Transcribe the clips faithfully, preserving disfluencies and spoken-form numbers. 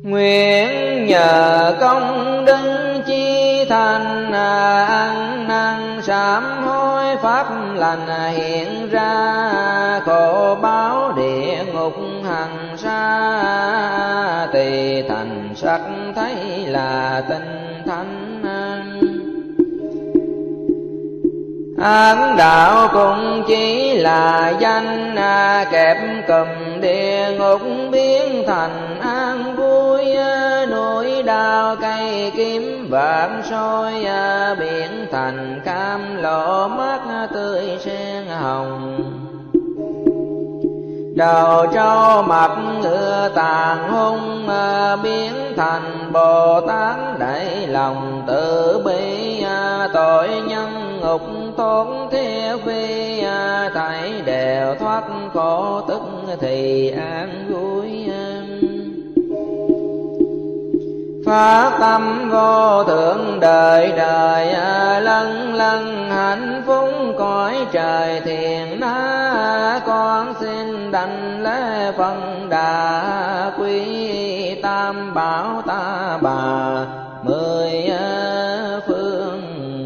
Nguyện nhờ công đức chi thành, ăn năn sám hối pháp lành hiện ra, khổ báo địa ngục hằng xa, tỳ thành sắc thấy là tinh thánh. Ác đạo cũng chỉ là danh, kẹp cùm địa ngục biến thành an vui, núi đao cây kiếm vạn soi, biển thành cam lộ mắt tươi sen hồng. Đầu trâu mặt ngựa tàn hung, biến thành Bồ Tát đầy lòng từ bi, tội nhân ngục tốn thế phi, thảy đều thoát khổ tức thì an vui. Phát tâm vô thượng đời đời, lân lân hạnh phúc cõi trời thiền na, con xin đảnh lễ phân đà quý tam bảo ta bà mười phương.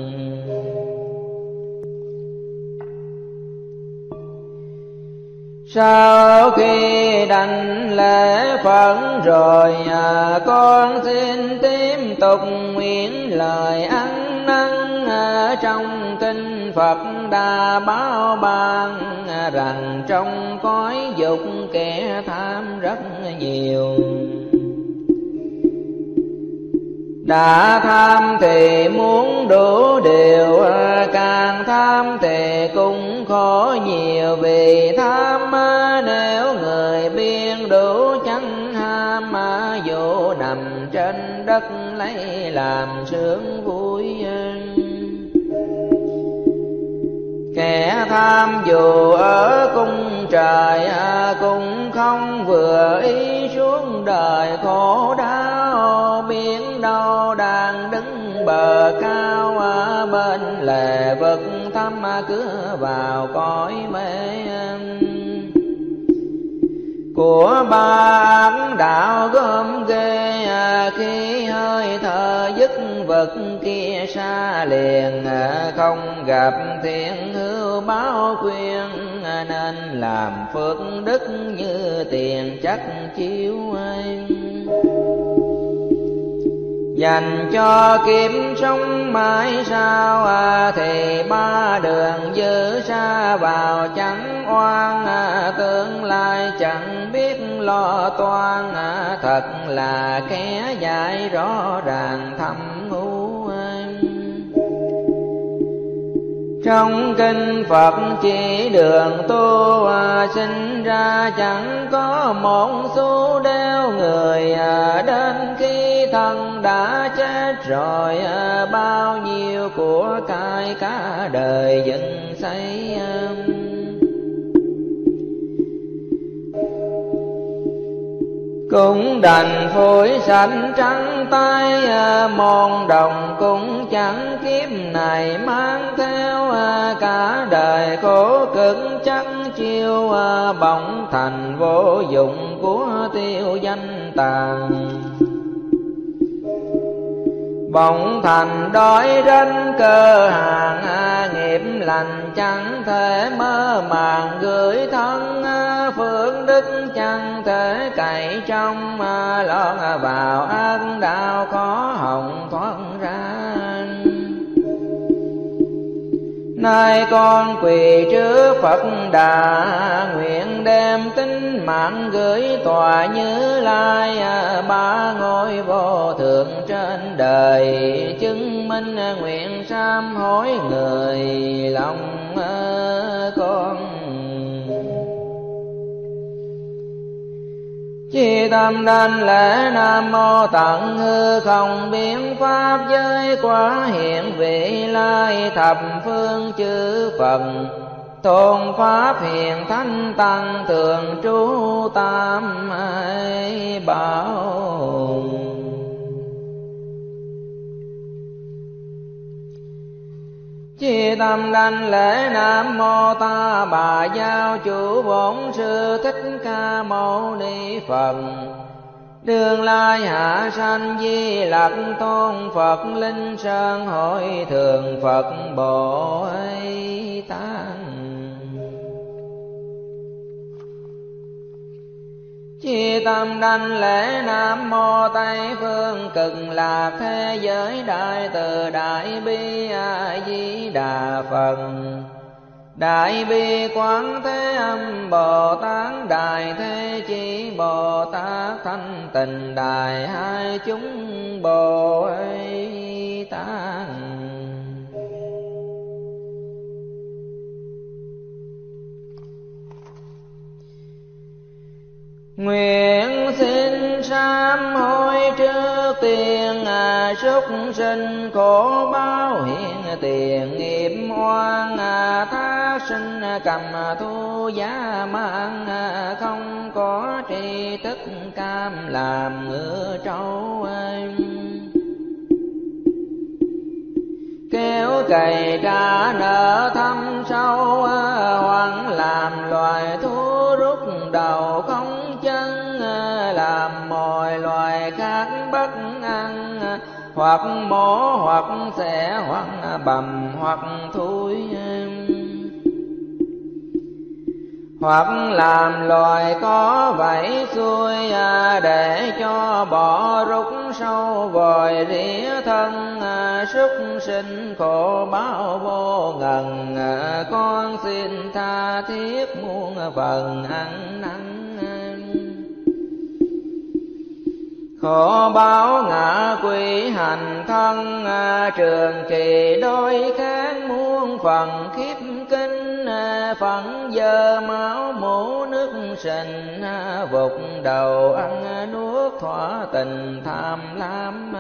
Sau khi đảnh lễ Phật rồi, con xin tiếp tục nguyện lời ăn năn trong kinh Phật đã báo ban rằng trong cõi dục kẻ tham rất nhiều. Đã tham thì muốn đủ điều, càng tham thì cũng khổ nhiều. Vì tham nếu người biên đủ chẳng ham, dù nằm trên đất lấy làm sướng vui. Kẻ tham dù ở cung trời, cũng không vừa ý xuống đời khổ đau. Biển đâu đang đứng bờ cao, bên lề vực thăm cửa vào cõi mê. Của ba ác đạo gom ghê, khi hơi thở dứt vật kia xa liền. Không gặp thiện hữu báo khuyên, nên làm phước đức như tiền chắc chiếu anh. Dành cho kiếp sống mãi sao, thì ba đường dư xa vào chẳng oan. Tương lai chẳng biết lo toan, thật là kẻ dạy rõ ràng thâm ngu anh. Trong kinh Phật chỉ đường tu, sinh ra chẳng có một xu đeo người. Đến khi thân đã chết rồi, bao nhiêu của cải cả đời dựng xây. Cũng đành phủi sạch trắng tay, mòn đồng cũng chẳng kiếp này mang theo. Cả đời khổ cực chắc chiêu, bỗng thành vô dụng của tiêu danh tàn. Bỗng thành đói rách cơ hàng, nghiệp lành chẳng thể mơ màng gửi thân. Phước đức chẳng thể cậy trong, lọt vào ác đạo khó hồng thoát ra. Nay con quỳ trước Phật Đà, nguyện đem tính mạng gửi tòa Như Lai. Ba ngôi vô thượng trên đời, chứng minh nguyện sám hối người lòng con. Chi tâm đảnh lễ Nam Mô Tận Hư Không biến pháp giới quả hiện vị lai. Thập phương chư Phật tôn pháp hiền thánh tăng, thường trú tam bảo. Chi tâm đảnh lễ Nam Mô Ta Bà Giáo Chủ Bổn Sư Thích Ca Mâu Ni Phật. Tương lai hạ sanh Di Lặc Tôn Phật Linh Sơn hội thường Phật Bồ Tát. Chi tâm đảnh lễ Nam Mô Tây Phương Cực Lạc Thế Giới Đại Từ Đại Bi A Di Đà Phật. Đại Bi Quán Thế Âm Bồ Tát, Đại Thế Chí Bồ Tát, Thanh Tịnh Đại Hai Chúng Bồ Tát. Nguyện xin sám hối trước tiên, à, súc sinh khổ báo hiện tiền nghiệp oan, à, thác sinh cầm thu giá mang, à, không có tri thức cam làm ngựa trâu. Kéo cày trả nợ thâm sâu, à, hoặc làm loài thú rút đầu không chân, à, làm mọi loài khác bất ăn, à, hoặc mổ hoặc xẻ hoặc bầm hoặc thui, hoặc làm loài có vảy xuôi, à, để cho bỏ rút sâu vòi rỉa thân, à, súc sinh khổ báo vô ngần, à, con xin tha thiết muôn phần ăn năn. Khổ báo ngạ quỷ hành thân, à, trường kỳ đôi kháng muôn phần khiếp kinh, à, phận giờ máu mũ nước sình, à, vụt đầu ăn nuốt thỏa tình tham lam.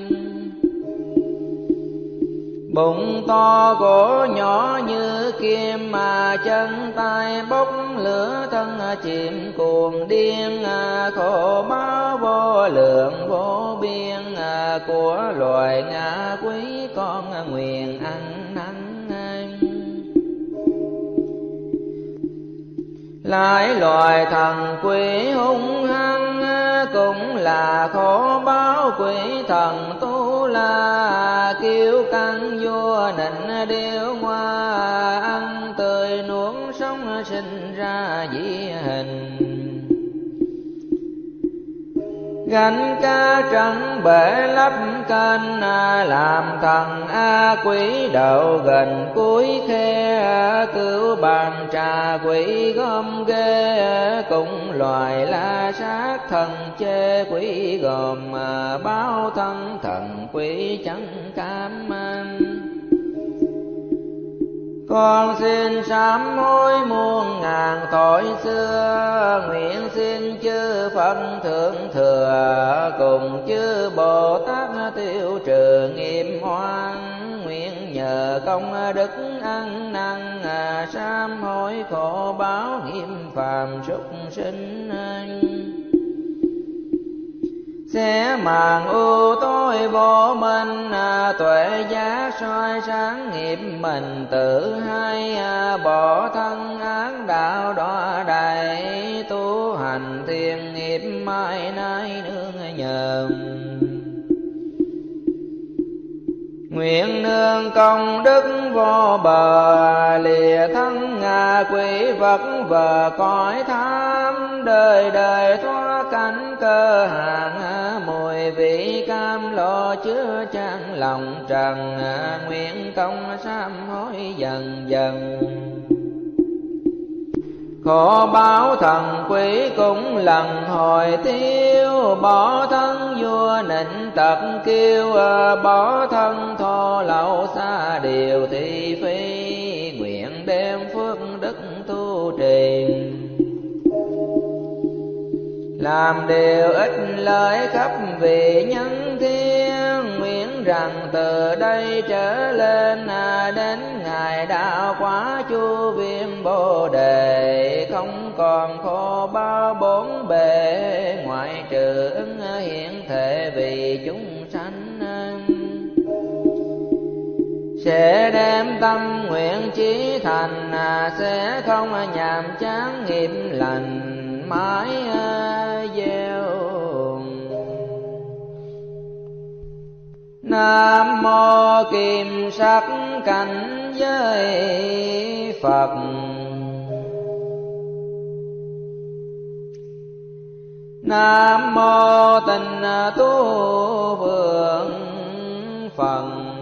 Bụng to cổ nhỏ như kim, mà chân tay bốc lửa thân chìm cuồng điên, à, khổ báo vô lượng vô biên, à, của loài ngạ quý con nguyện ăn năn. Lại loài thần quỷ hung hăng, cũng là khổ báo quỷ thần tu la, kiêu căng vua nịnh điêu ngoa, ăn tươi nuốt sống sinh ra dị hình. Gánh cá trắng bể lấp kênh, làm thần a quỷ đậu gần cuối khe, cứu bàn trà quỷ gom ghê, cũng loài la sát thần chê quỷ gồm, báo thân thần quỷ chẳng cam an. Con xin sám hối muôn ngàn tội xưa, nguyện xin chư Phật thượng thừa, cùng chư Bồ Tát tiêu trừ nghiệp oan. Nguyện nhờ công đức ăn năn, sám hối khổ báo nghiêm phàm súc sinh. Sẽ màn ưu tối vô minh, à, tuệ giác soi sáng nghiệp mình tự hay, à, bỏ thân ác đạo đọa đầy, tu hành thiền nghiệp mai nay nương nhờ. Nguyện nương công đức vô bờ, lìa thân ngạ quỷ vật vờ cõi tham, đời đời thoát cảnh cơ hàng, mùi vị cam lo chứa chan lòng trần, nguyện công sám hối dần dần. Khổ báo thần quỷ cũng lần hồi tiêu, bỏ thân vua nịnh tật kiêu, bỏ thân thô lậu xa điều thị phi, nguyện đem phước đức tu trì. Làm điều ích lợi khắp vị nhân thiên, nguyện rằng từ đây trở lên, đến ngày đạo quả chu viêm bồ đề, không còn khổ bao bốn bề, ngoại trừ ứng hiện thể vì chúng sanh. Sẽ đem tâm nguyện chí thành, sẽ không nhàm chán nghiệp lành mãi gieo. Nam mô kim sắc cảnh giới Phật. Nam mô Tịnh Tu Vượng Phật.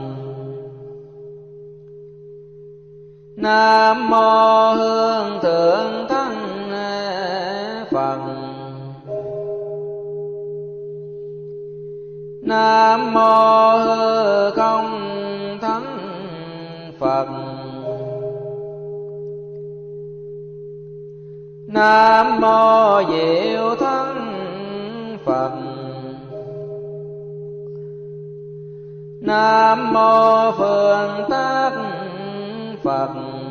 Nam mô Hương Thượng Thân Phật. Nam mô Hư Không Thân Phật. Nam mô Diệu Thân Phật. Nam mô Phương Tác Phật.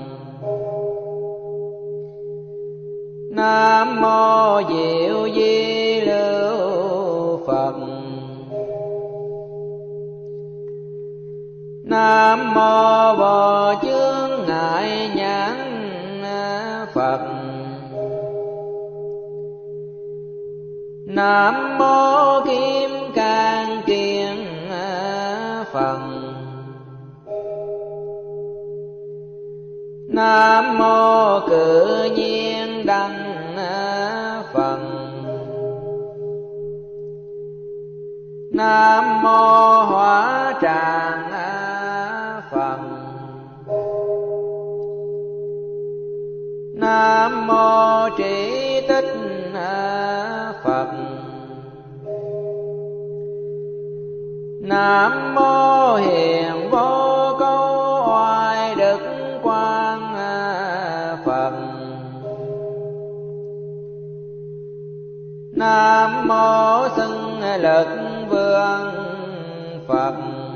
Nam mô Diệu Di Lưu Phật. Nam mô Vô Chướng Ngại Nhãn Phật. Nam mô Kim Cang Kiền Phật. Nam mô Cự Nhiên Đăng Phật. Nam mô Hóa Tràng Phật. Nam mô Trí Tích Phật. Nam mô Hiền Vô Câu Oai Đức Quang Phật. Nam mô Xưng Lực Vương Phật.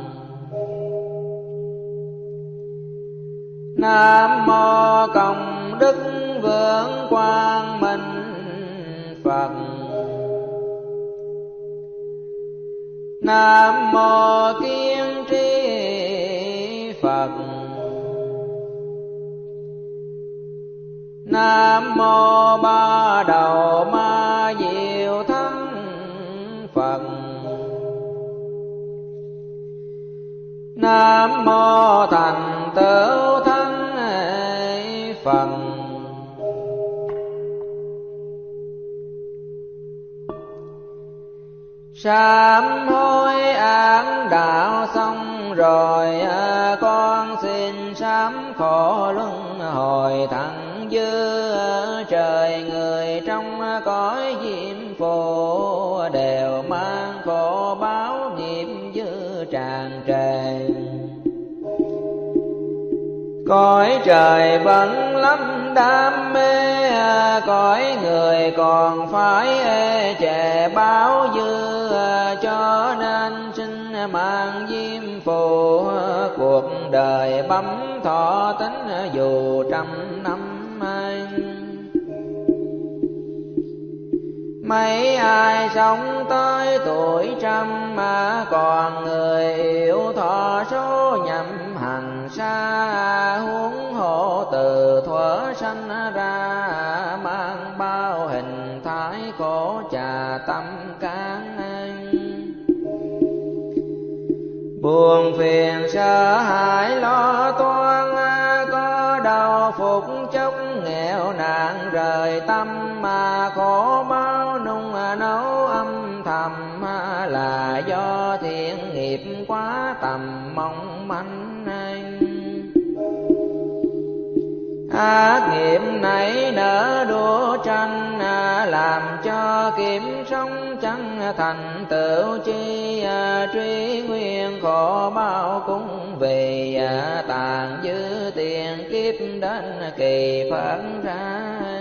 Nam mô Công Đức Vương Quang Minh Phật. Nam mô Kiên Trì Phật. Nam mô Ba Đầu Ma Diệu Thân Phật. Nam mô Thành Tựu Thân Phật. Sám hối án đạo xong rồi, con xin sám khổ luân hồi thẳng dư. Trời người trong cõi diêm phù đều mang khổ báo nghiệp dư tràn trề. Cõi trời vẫn lắm đam mê, cõi người còn phải ê chề báo dư. Cho nên xin mang diêm phù, cuộc đời bấm thọ tính dù trăm năm. Mấy ai sống tới tuổi trăm mà còn người yếu thọ số nhậm hành xa. Huống hộ từ thuở sanh ra, mang bao hình thái khổ trà tâm can. Buồn phiền sợ hãi lo toan, có đau phục chốc nghèo nạn rời tâm. Mà khổ bao nung nấu âm thầm, là do thiện nghiệp quá tầm mong manh. Ác nghiệp nảy nở đua tranh, làm cho kiếm sống chẳng thành tựu chi. Truy nguyên khổ bao cũng vì tàn dư tiền kiếp đến kỳ phật ra.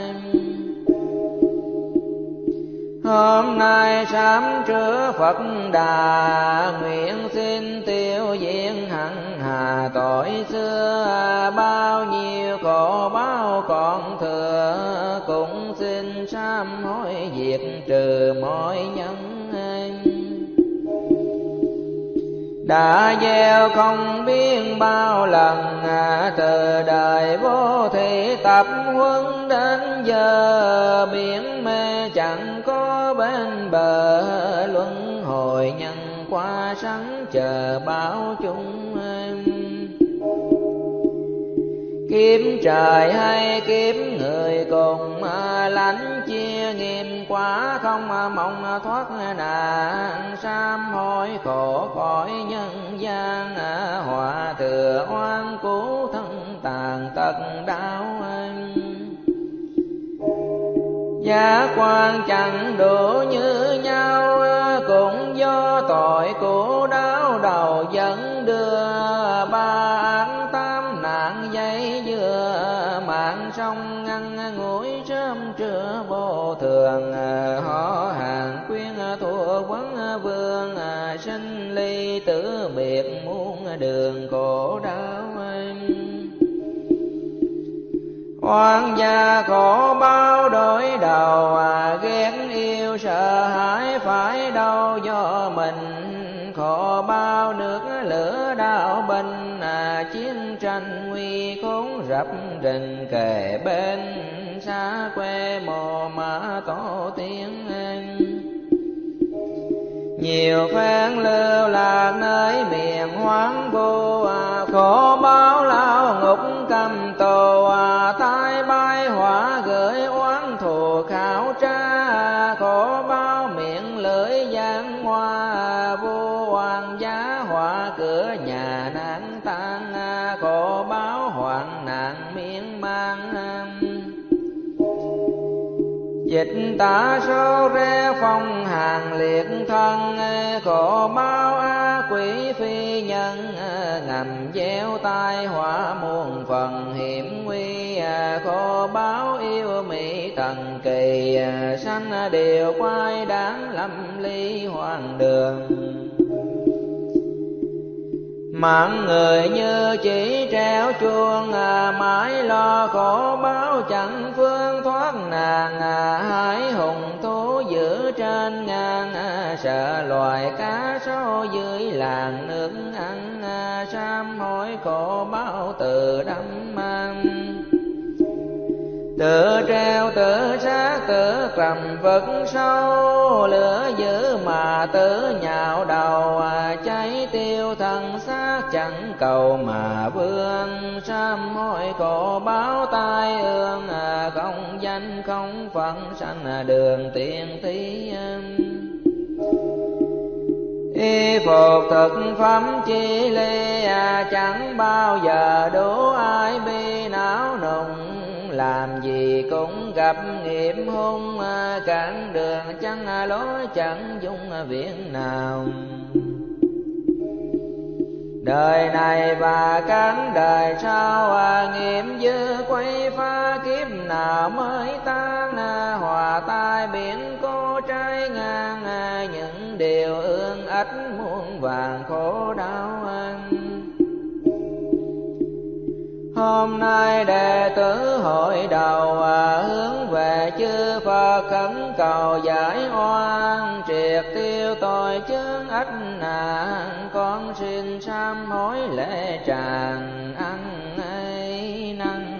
Hôm nay sám trước Phật Đà, nguyện xin tiêu diệt hằng hà tội xưa. Bao nhiêu khổ báo còn thừa, cũng xin sám hối diệt trừ mọi nhân. Đã gieo không biết bao lần, từ đời vô thị tập huấn đến giờ. Biển mê chẳng có bên bờ, luân hồi nhân qua sẵn chờ báo chúng. Kiếm trời hay kiếm người cùng lãnh chia nghiêm quá không mong thoát nạn. Sám hối khổ khỏi nhân gian họa thừa oan cứu thân tàn tật đau. Giá quan chẳng đủ như nhau cũng do tội của đau đầu dẫn đưa. Ba án tám nạn dây dưa mạng sông ngăn ngủi sớm trưa vô thường. Họ hàng quyên thua quấn vương sinh ly tử biệt muôn đường khổ đau. Oan gia khổ bao đối đầu ghét yêu sợ hãi phải đâu do mình. Khổ bao nước lửa đau binh chiến tranh nguy khốn rập rình kề bên. Xa quê mồ mã tổ tiên nhiều phen lưu lạc nơi miền hoang vu. Khổ báo lao ngục cầm tù tai bay hỏa gửi oán thù khảo tra. Khổ báo miệng lưỡi giang hoa vô hoàng giá họa cửa nhà nạn tan. Khổ báo hoạn nạn miên man dịch tả số rẽ phong hàng liệt thân. Khổ báo á quỷ phi nhân ngầm gieo tai họa muôn phần hiểm nguy. Khổ báo yêu mỹ thần kỳ sanh đều quay đáng lâm ly hoàng đường. Mạng người như chỉ treo chuông mãi lo khổ báo chẳng phương thoát nàng. Hải hùng thú giữ trên ngang sợ loài cá sấu dưới làng nước ăn. Sám hối khổ báo từ đắm mang tự treo tự sát tự cầm vực sâu. Lửa dữ mà tự nhạo đầu cháy tiêu thân xác chẳng cầu mà vương. Sám hối khổ báo tai ương không danh không phận sanh đường tiên tí. Y phục thực phẩm chi ly chẳng bao giờ đủ ai bi não nùng. Làm gì cũng gặp nghiệp hung cản đường chẳng lối chẳng dung viện nào. Đời này và các đời sau nghiệp dư quay phá kiếp nào mới tan. Hòa tai biển cô trái ngang những điều ương ách muôn vàng khổ đau. Hôm nay đệ tử hội đầu hướng về chư Phật khẩn cầu giải oan. Triệt tiêu tội chướng ách nạn con xin sám hối lễ tràng ăn ấy năng.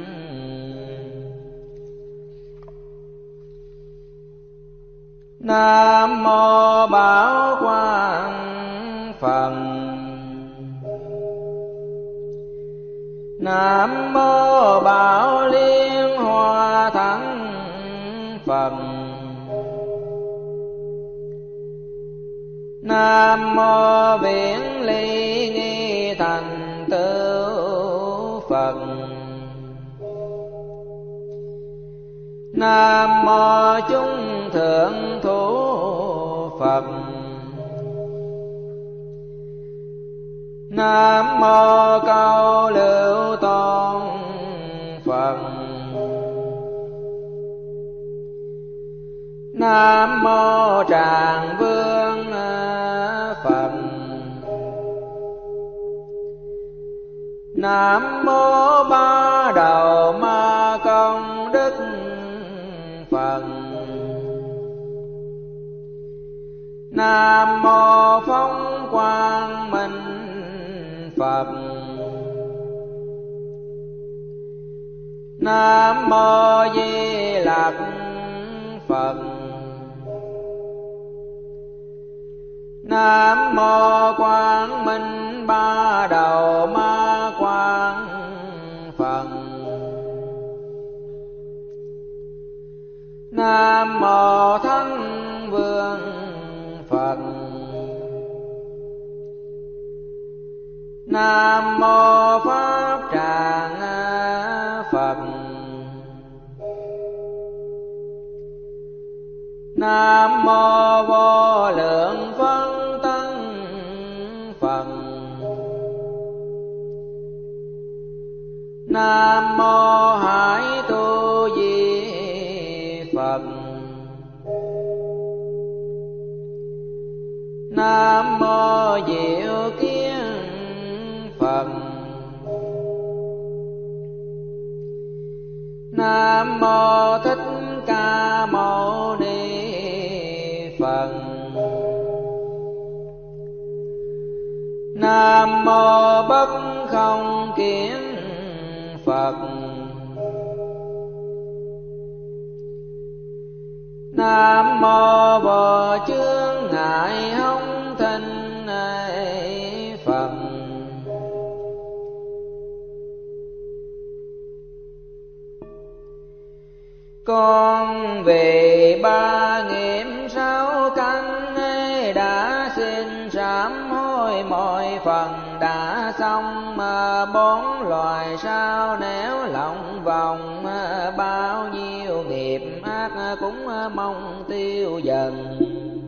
Nam mô Bảo Quang Phật. Nam mô Bảo Liên Hoa Thắng Phật. Nam mô Viễn Ly Nghi Thành Tửu Phật. Nam mô Chúng Thượng Thủ Phật. Nam mô Câu Lưu Tôn Phật. Nam mô Tràng Vương Phật. Nam mô Ba Đầu Ma Công Đức Phật. Nam mô Phóng Quang Minh Phật. Nam mô Di Lặc Phật. Nam mô Quang Minh Ba Đầu Ma Quang Phật. Nam mô Thánh Vương Phật. Nam mô Pháp Tràng Phật. Nam mô Vô Lượng Phân Tân Phật. Nam mô Hải Tu Di Phật. Nam mô Diệu Kiến Phật. Nam mô Thích Ca Mâu Ni Phật. Nam mô Bất Không Kiến Phật. Nam mô Vô Chướng Ngại Hông Thinh Phật. Con vì ba nghiệm sáu căn đã xin sám hối mọi phần đã xong, bốn loài sao nếu lòng vòng bao nhiêu nghiệp ác cũng mong tiêu dần.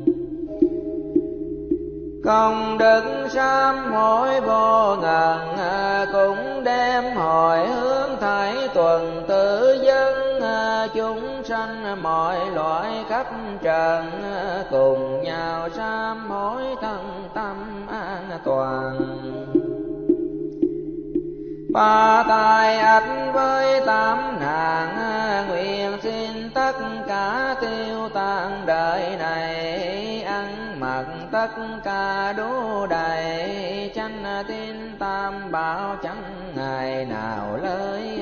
Công đức sám hối vô ngần cũng đem hồi hướng thảy tuần tự dân chúng sanh mọi loại khắp trần, cùng nhau sám hối thân tâm an toàn. Ba tai ách với tám nạn nguyện xin tất cả tiêu tan đời này, ăn mặc tất cả đủ đầy, chánh tín tam bảo chẳng ngày nào lơi.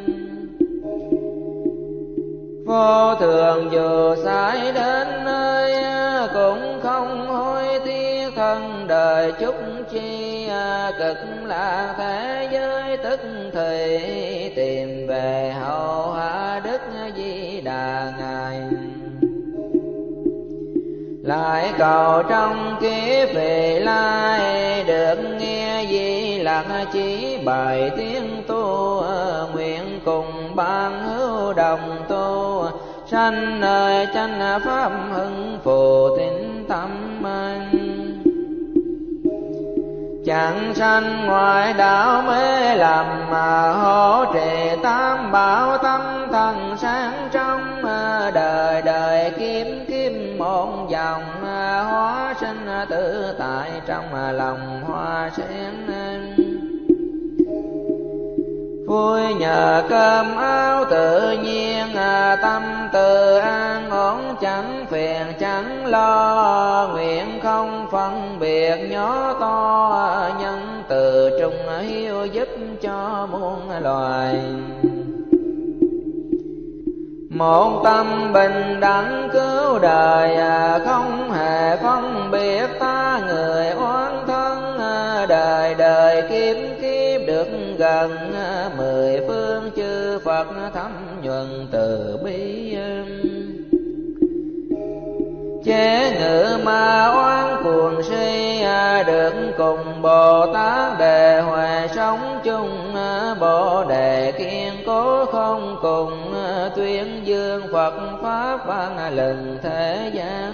Vô thường dù sai đến nơi cũng không hối tiếc thân đời chút chi, cực lạc thế giới tức thì tìm về hậu hạ Đức Di Đà ngài. Lại cầu trong kiếp về lai được nghe Di Lặc chỉ bài tiếng tu, nguyện cùng ban hữu đồng tu, sanh nơi chánh pháp hưng phù tín tâm anh. Chẳng sanh ngoại đạo mê lầm, mà hỗ trì tam bảo tâm thần sáng trong, đời đời kiếm kiếm một dòng, hóa sinh tự tại trong lòng hoa sen. Vui nhờ cơm áo tự nhiên, tâm tự an ổn chẳng phiền chẳng lo, nguyện không phân biệt nhỏ to, nhân từ trung hiếu giúp cho muôn loài. Một tâm bình đẳng cứu đời, không hề phân biệt ta người oán thân, đời đời kiếp kiếp được gần, mười phương chư Phật thấm nhuần từ bi. Chế ngự ma oán cuồng si, được cùng Bồ Tát đề huệ sống chung, Bồ đề kiên cố không cùng, tuyên dương Phật pháp vang lừng thế gian.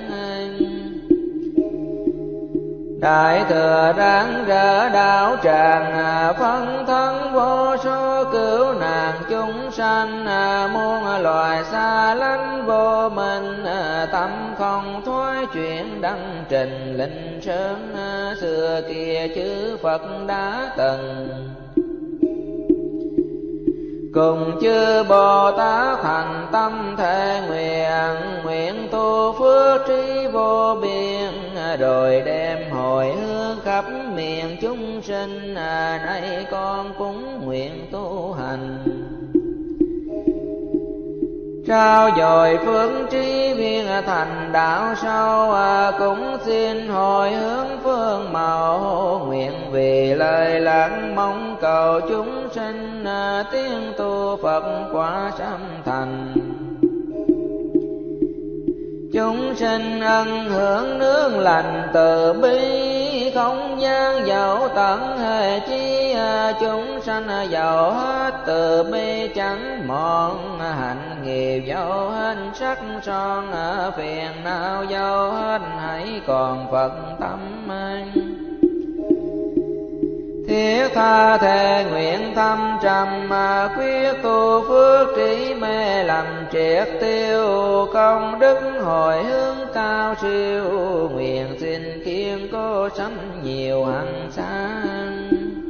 Đại thừa ráng rỡ đạo tràng, phân thân vô số cứu nạn chúng sanh, muôn loài xa lánh vô minh, tâm không thoái chuyển đăng trình linh sơn, xưa kia chư Phật đã từng. Cùng chư Bồ Tát thành tâm thể nguyện, nguyện tu phước trí vô biên, rồi đem hồi hướng khắp miền chúng sinh, nay con cũng nguyện tu hành. trao dồi phước trí viên thành đạo sâu, cũng xin hồi hướng phương mẫu, nguyện vì lời lạc mong cầu chúng sinh tiếng tu Phật quả sám thành. Chúng sinh ân hưởng nước lành từ bi, không gian dẫu tận hề chi, chúng sanh giàu hết từ bi chẳng mòn, hạnh nghiệp dẫu hết sắc son, phiền não dẫu hết hãy còn Phật tâm anh. Thiết tha thề nguyện thâm trầm, quyết tu phước trí mê làm triệt tiêu, công đức hồi hướng cao siêu, nguyện xin kiên cố sanh nhiều hạnh sáng.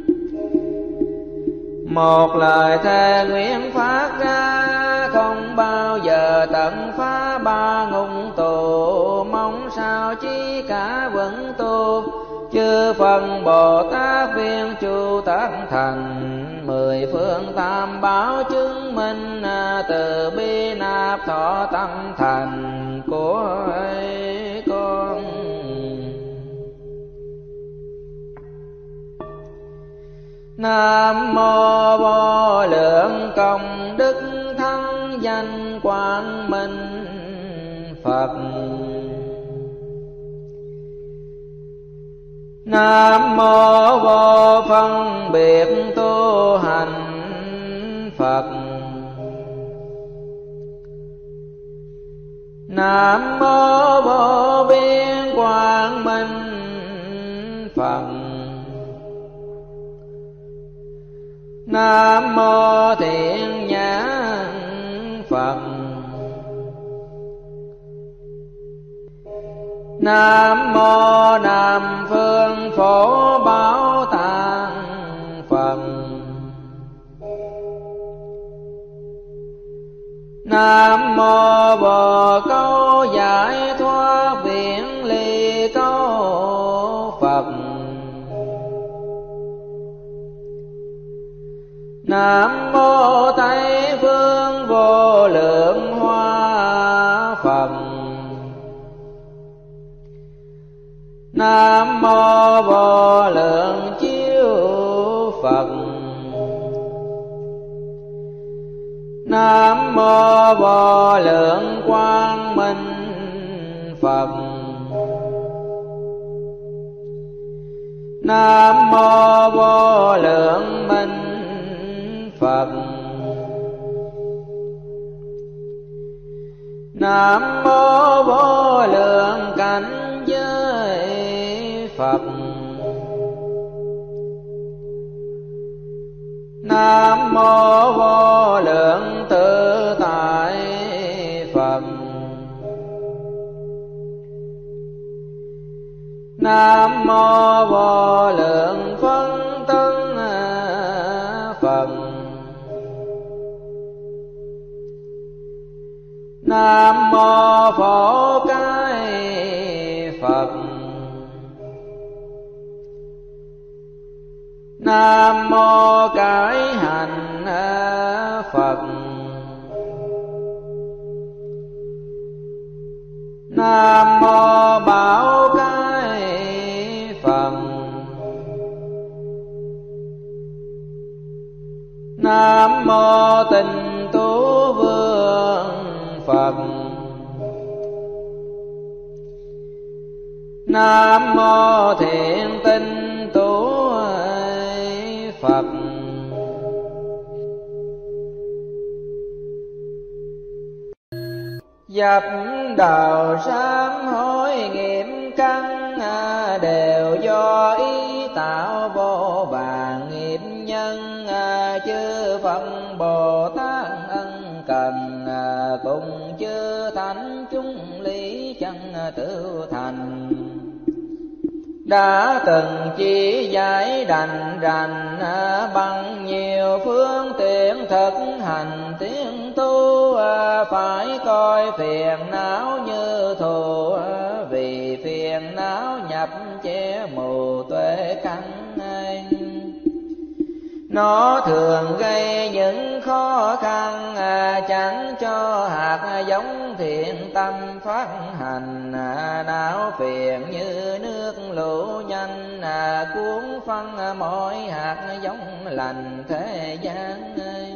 Một lời thề nguyện phát ra, không bao giờ tận phá ba ngục tù, mong sao chi cả vững tu, chư Phật Bồ Tát viên chu tác thành, mười phương tam bảo chứng minh, từ bi nạp thọ tâm thành của con. Nam mô vô lượng công đức thắng danh quang minh Phật. Nam mô vô phân biệt tu hành Phật. Nam mô vô biên quang minh Phật. Nam mô thiện nhãn Phật. Nam mô Nam phương phổ bảo tàng Phật. Nam mô Bồ Câu giải thoát viễn ly câu Phật. Nam mô Tây phương vô lượng hoa Phật. Nam mô vô lượng chiếu Phật. Nam mô vô lượng quang minh Phật. Nam mô vô lượng minh Phật. Nam mô vô lượng cảnh giới Phật. Nam mô vô lượng tự tại Phật. Nam mô vô lượng phân tân Phật. Nam mô phổ cái Phật. Nam mô cải hành Phật. Nam mô bảo cái Phật. Nam mô tịnh tú vương Phật. Nam mô thiện tinh tú Phật. Dập đầu sám hối nghiệp căn, đều do ý tạo vô vàn nghiệp nhân. Chư Phật Bồ Tát ân cần, cùng chư thánh chúng lý chân tự thành. Đã từng chỉ giải đành rành, bằng nhiều phương tiện thực hành tiến tu. Phải coi phiền não như thù, vì phiền não nhập che mù tuệ căn. Nó thường gây những khó khăn, chẳng cho hạt giống thiện tâm phát hành. Não phiền như nước lũ nhanh, cuốn phân mỗi hạt giống lành thế gian.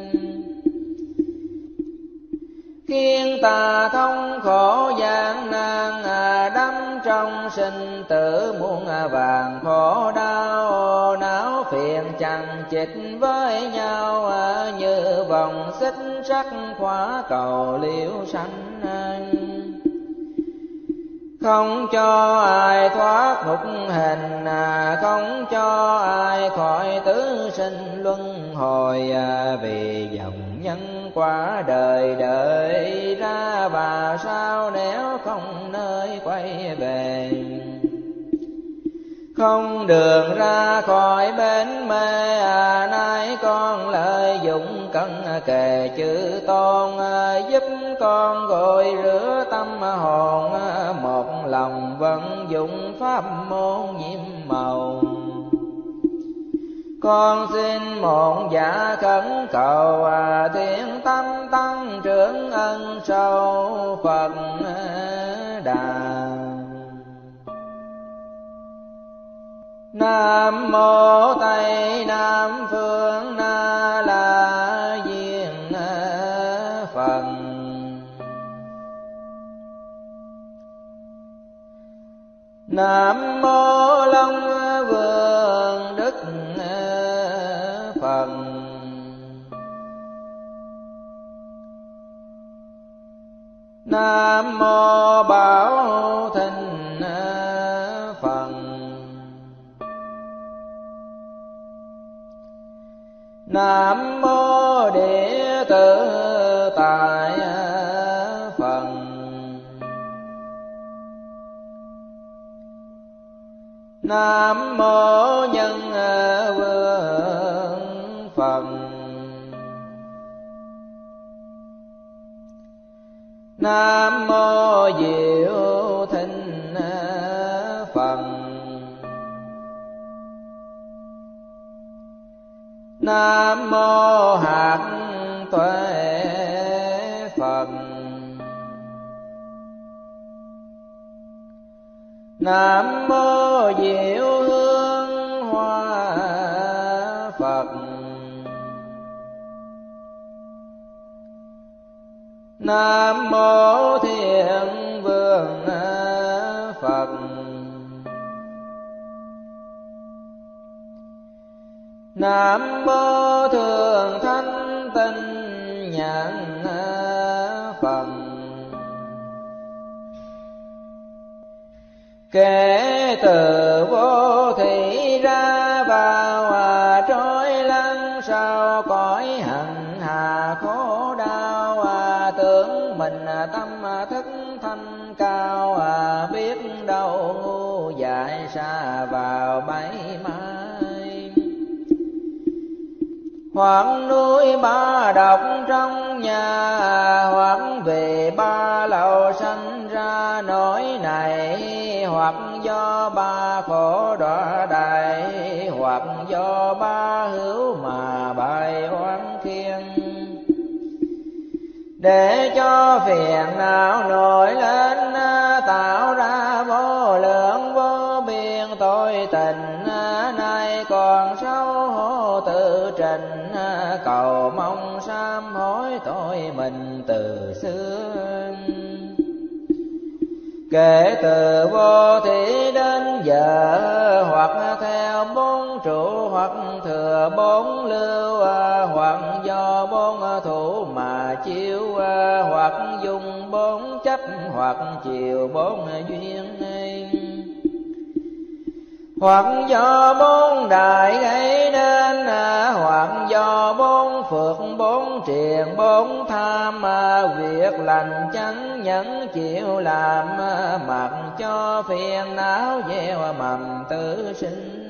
Khiến ta thống khổ gian nan, đắm trong sinh tử muôn vàng khổ đau. Não phiền chằng chịt với nhau, như vòng xích sắt khóa cầu liễu sanh. Không cho ai thoát ngục hình, không cho ai khỏi tứ sinh luân hồi. Vì dòng nhân quả đời đợi ra, và sao nếu không nơi quay về. Không đường ra khỏi bến mê, nay con lợi dụng cân kề chữ tôn. Giúp con gội rửa tâm hồn, một lòng vận dụng pháp môn nhiệm màu. Con xin một dạ khẩn cầu, thiện tâm tăng trưởng ân sâu Phật Đà. Nam mô Tây Nam Phương Na La Diên Phật. Nam mô Long Vương Đức Phật. Nam mô Bảo Thịnh Phật. Nam mô Địa Tự Tại Phật. Nam mô Nhân Vương Phật. Nam mô Diệu Thịnh Phật. Nam mô Hạt Tuệ Phật. Nam mô Diệu Hương Hoa Phật. Nam mô Thiện Vương Phật. Nam mô Thường Thanh Tinh Nhãn Phật. Kể từ vô thị ra vào, trôi lăn sau cõi hạnh hà khổ đau. Tưởng mình tâm thức thanh cao, biết đâu ngu dại xa vào bẫy mai. Hoặc núi ba độc trong nhà, hoặc về ba lầu sanh ra nỗi này. Hoặc do ba khổ đọa đại, hoặc do ba hữu mà bài oán khiên. Để cho phiền não nổi lên, tạo ra vô lượng vô biên tội tình. Nay còn xấu hổ tự trình, cầu mong sám hối tội mình từ xưa. Kể từ vô thị đến giờ, hoặc theo bốn trụ, hoặc thừa bốn lưu, hoặc do bốn thủ mà chiếu, hoặc dùng bốn chấp, hoặc chiều bốn duyên. Hoặc do bốn đại gây nên, hoặc do bốn phước bốn triền bốn tham. Việc lành chánh nhẫn chịu làm, mặc cho phiền não gieo mầm tử sinh.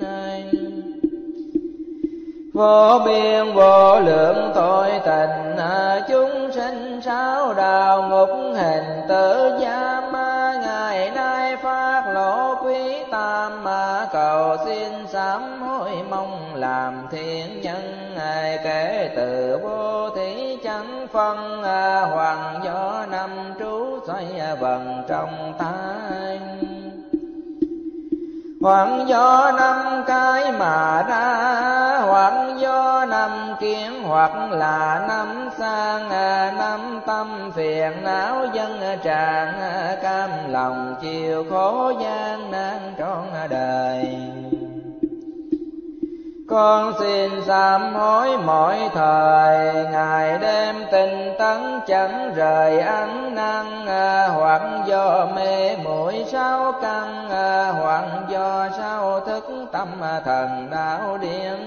Vô biên vô lượng tội tình, chúng sinh sáu đào ngục hình tử giam. Ngày nay phát lộ quý tam, cầu xin sám hối mong làm thiện nhân. Kể từ vô thí chẳng phân, hoàng do năm trú xoay vần trong tay. Hoặc do năm cái mà ra, hoặc do năm kiến, hoặc là năm sang, năm tâm phiền não dân tràn, cam lòng chịu khổ gian nan trọn đời. Con xin sám hối mỗi thời, ngày đêm tinh tấn chẳng rời ăn năn, hoặc do mê muội sáu căn, hoặc do sao thức tâm thần đạo điên.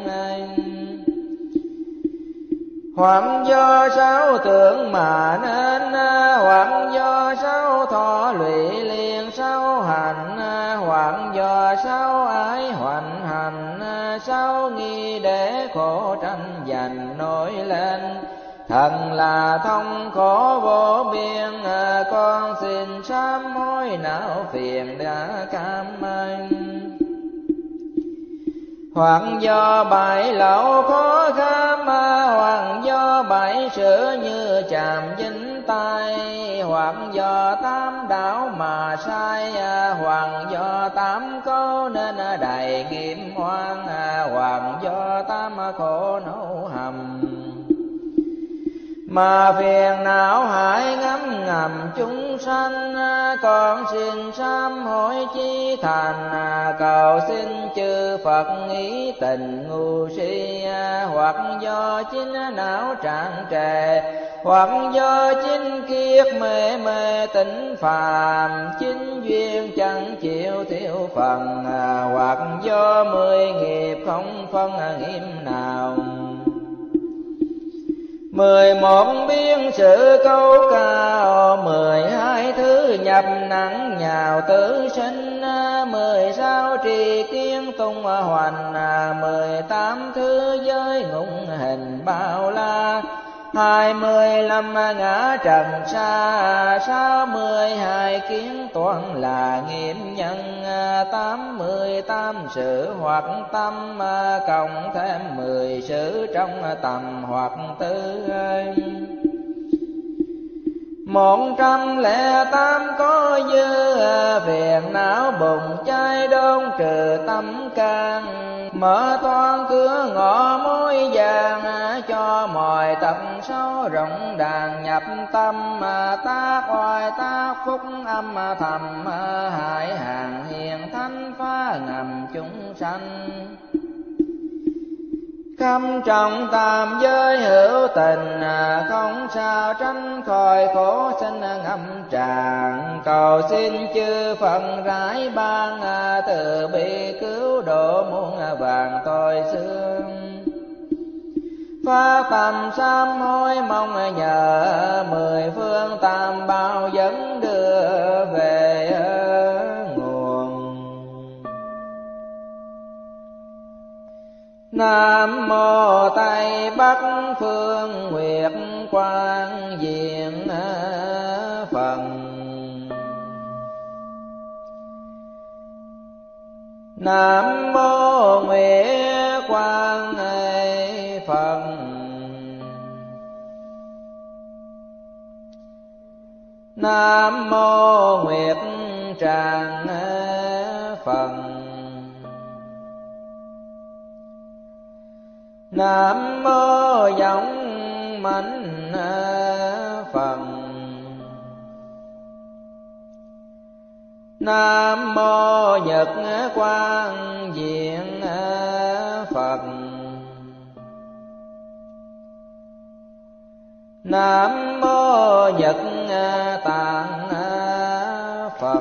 Hoặc do sáu tưởng mà nên, hoặc do sáu thọ lụy liền sáu hành, hoặc do sáu ái hoành hành, sáu nghi để khổ tranh giành nổi lên. Thần là thông khổ vô biên, con xin sám hối não phiền đã cam anh. Hoặc do bảy lậu khó kham, hoặc do bảy sửa như chàm dính tay, hoặc do tám đảo mà sai, hoặc do tám câu nên đầy nghiệp oan, hoặc do tám khổ nấu hầm. Mà phiền não hại ngấm ngầm chúng sanh, con xin sám hối chí thành. Cầu xin chư Phật ý tình ngu si, hoặc do chính não trạng trề, hoặc do chính kiết mê mê tỉnh phàm, chính duyên chẳng chịu thiếu phần, hoặc do mười nghiệp không phân nghiêm nào. Mười một biên sự câu cao, mười hai thứ nhập nặng nhào tử sinh, mười sáu trì kiến tung hoành, mười tám thứ giới ngụng hình bao la, hai mươi lăm ngã trần xa, sáu mươi hai kiến toán là nghiệm nhân, tám mươi tám sự hoặc tâm, cộng thêm mười sự trong tầm hoặc tư. Một trăm lẻ tám có dư, phiền não bùng cháy đôn trừ tâm can, mở toan cửa ngõ mối vàng, cho mọi tận số rộng đàn nhập tâm, tác oai tác phúc âm thầm, hại hàng hiền thánh phá ngầm chúng sanh. Khâm trọng tam giới hữu tình, không sao tránh khỏi khổ sinh ngâm tràn. Cầu xin chư Phật rải ban, từ bi cứu độ muôn vàng tội xương. Phát tâm sám hối mong nhờ, mười phương tam bảo dẫn đưa về nguồn. Nam mô Tây Bắc Phương Nguyệt Quang Diện Phật. Nam mô Nguyệt Quang Phật. Nam mô Nguyệt Tràng Phật. Nam mô Giọng Mạnh Phật. Nam mô Nhật Quang Diện Phật. Nam mô Nhật Tạng Phật.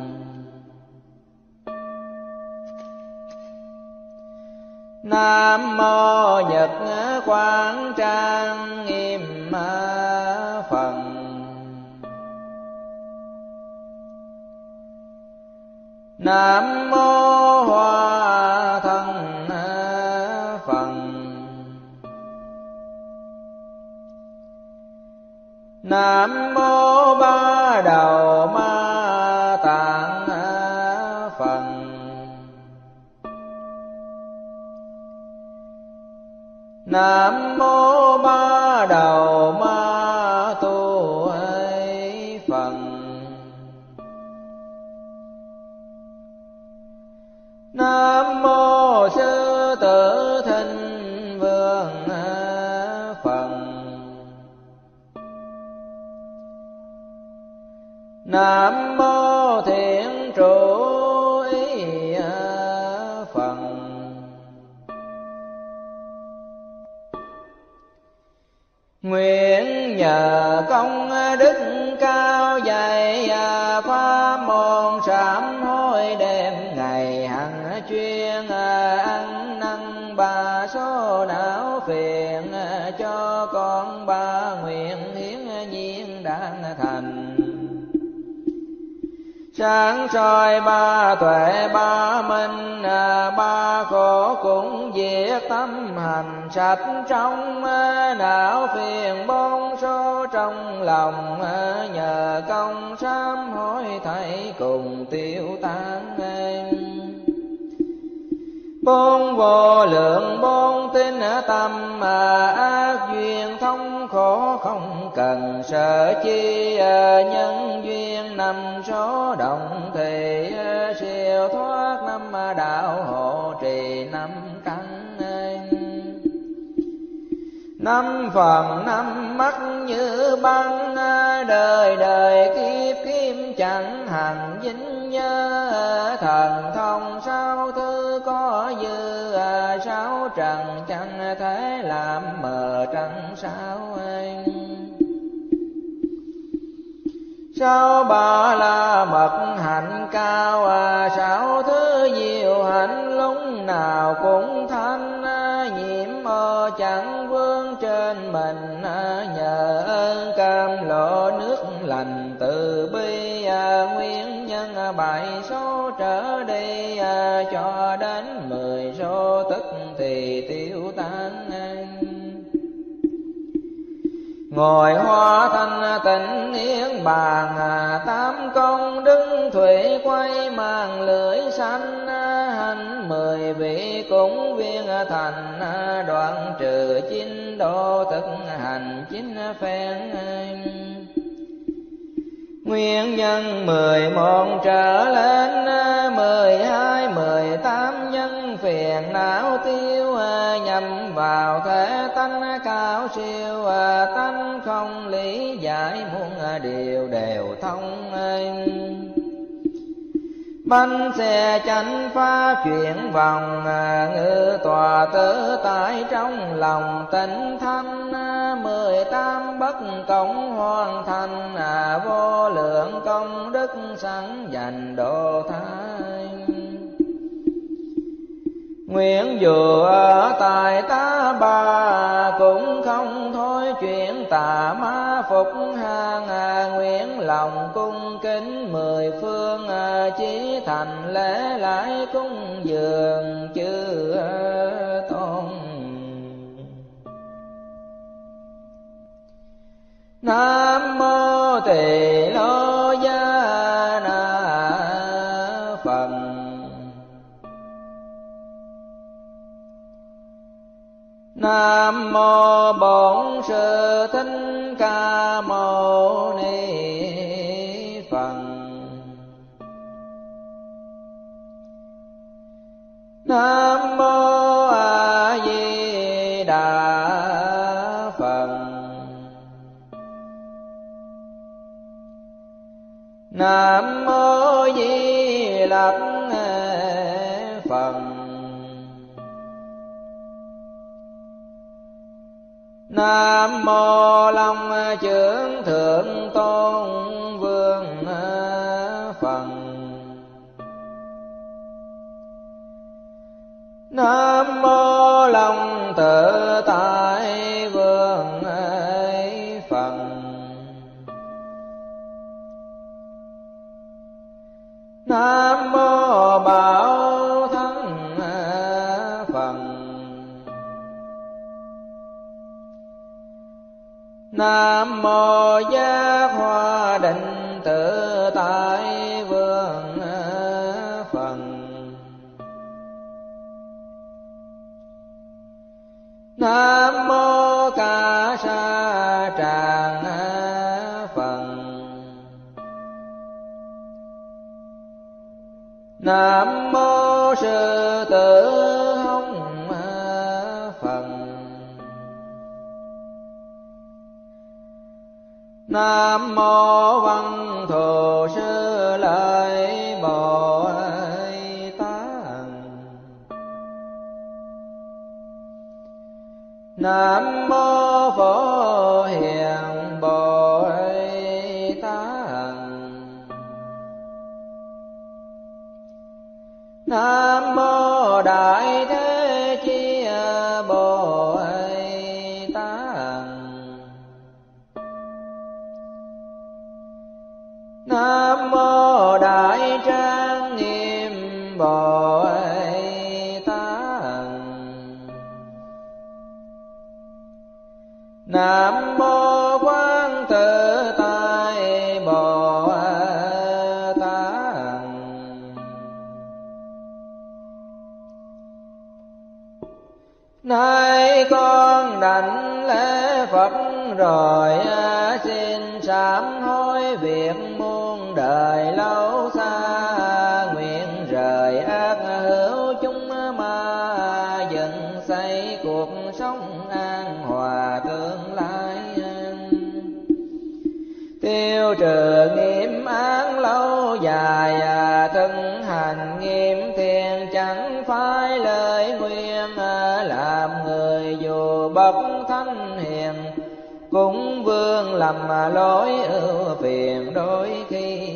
Nam mô Nhật Quang Trang Nghiêm Phật. Nam mô Hoa Thân Phật. Nam mô Ba Đầu Ma Tạng Nam mô Ba Đầu Ma Tu ấy Phật. Nam mô Sư Tử Thinh Vương Phật. Nam mô Thiện Trụ Ý Phật. Nguyện nhờ công đức cao dày, pháp môn sám hối đêm ngày hằng chuyên, ăn năn ba số não phiền, cho con ba nguyện hiến nhiên đáng thành. Sáng soi ba tuệ ba minh, ba khổ cũng diệt tâm hành sạch trong, não phiền bốn số trong lòng, nhờ công sám hối thảy cùng tiêu tan. Bốn vô lượng bốn tín tâm, ác duyên thống khổ không cần sợ chi, nhân duyên năm số động thì siêu thoát năm đạo hộ trì năm căn. Năm phần năm mắt như băng, đời đời kiếp kiếp chẳng hằng dính nhớ, thần thông sáu thứ có dư, sáu trần chẳng thể làm mờ trăng sao anh. Sáu ba la mật hạnh cao, sáu thứ diệu hạnh lúc nào cũng thanh, nhiễm mơ chẳng vương trên mình, nhờ ơn cam lộ nước lành từ bi, nguyên nhân bảy số trở đi, cho đến mười số tức thì tiêu tan. Ngồi hoa thanh tịnh niết bàn, tám công đứng thủy quay mang lưỡi xanh, hành mười vị cũng viên thành, đoạn trừ chín độ thực hành chín phen. Nguyên nhân mười một trở lên, mười hai mười tám nhân phiền não tiêu, nhằm vào thể tánh cao siêu, tánh không lý giải muôn điều đều thông. Bánh xe chánh pháp chuyển vòng, ngự tòa tự tại trong lòng tịnh thanh, mười tám bất cộng hoàn thành, vô lượng công đức sẵn dành độ thái. Nguyện dù ở tại tá bà, cũng không thôi chuyện tà ma phục hàng, nguyện lòng cung kính mười phương, chí thành lễ lại cung dường chư tôn. Nam mô Tỳ Lô Gia Na Phật. Nam mô Bổn Sư Thích Ca Mâu Ni Phật. Nam mô A Di Đà Phật. Nam mô Di Lặc Phật. Nam mô Long Chưởng Thượng Tôn Vương Phật. Nam mô Long Tự Tại Vương Phật. Nam mô Bảo Thắng Phật. Nam mô Giác Hoa Định Tự Tại Vương Phật. Nam mô Ca Sa Tràng Phật. Nam mô Sư Tử Hồng Phật. Nam mô Văn Thù Sư Lợi Bồ Tát. Nam mô Phổ Hiền Bồ Tát. Nam mô Đại Thế Chí Bồ Tát. Nam mô Đại Trang Nghiêm Bồ Tát. Nam mô Quán Tự Tại Bồ Tát. Nay con đảnh lễ Phật rồi xin sám hối việc muôn đời lâu xa, nguyện rời ác hữu chúng ma, dựng xây cuộc sống an hòa tương lai. Tiêu trừ nghiêm án lâu dài, thân hành nghiêm thiện chẳng phải lời nguyên, làm người dù bậc thánh hiền cũng vương lầm lỗi ưu phiền đôi khi.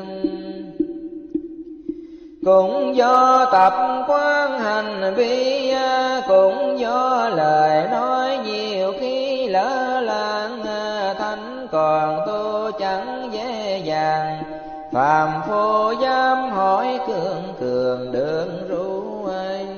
Cũng do tập quán hành vi, cũng do lời nói nhiều khi lỡ làng, thánh còn tu chẳng dễ dàng, phàm phu dám hỏi cường cường đường ru anh.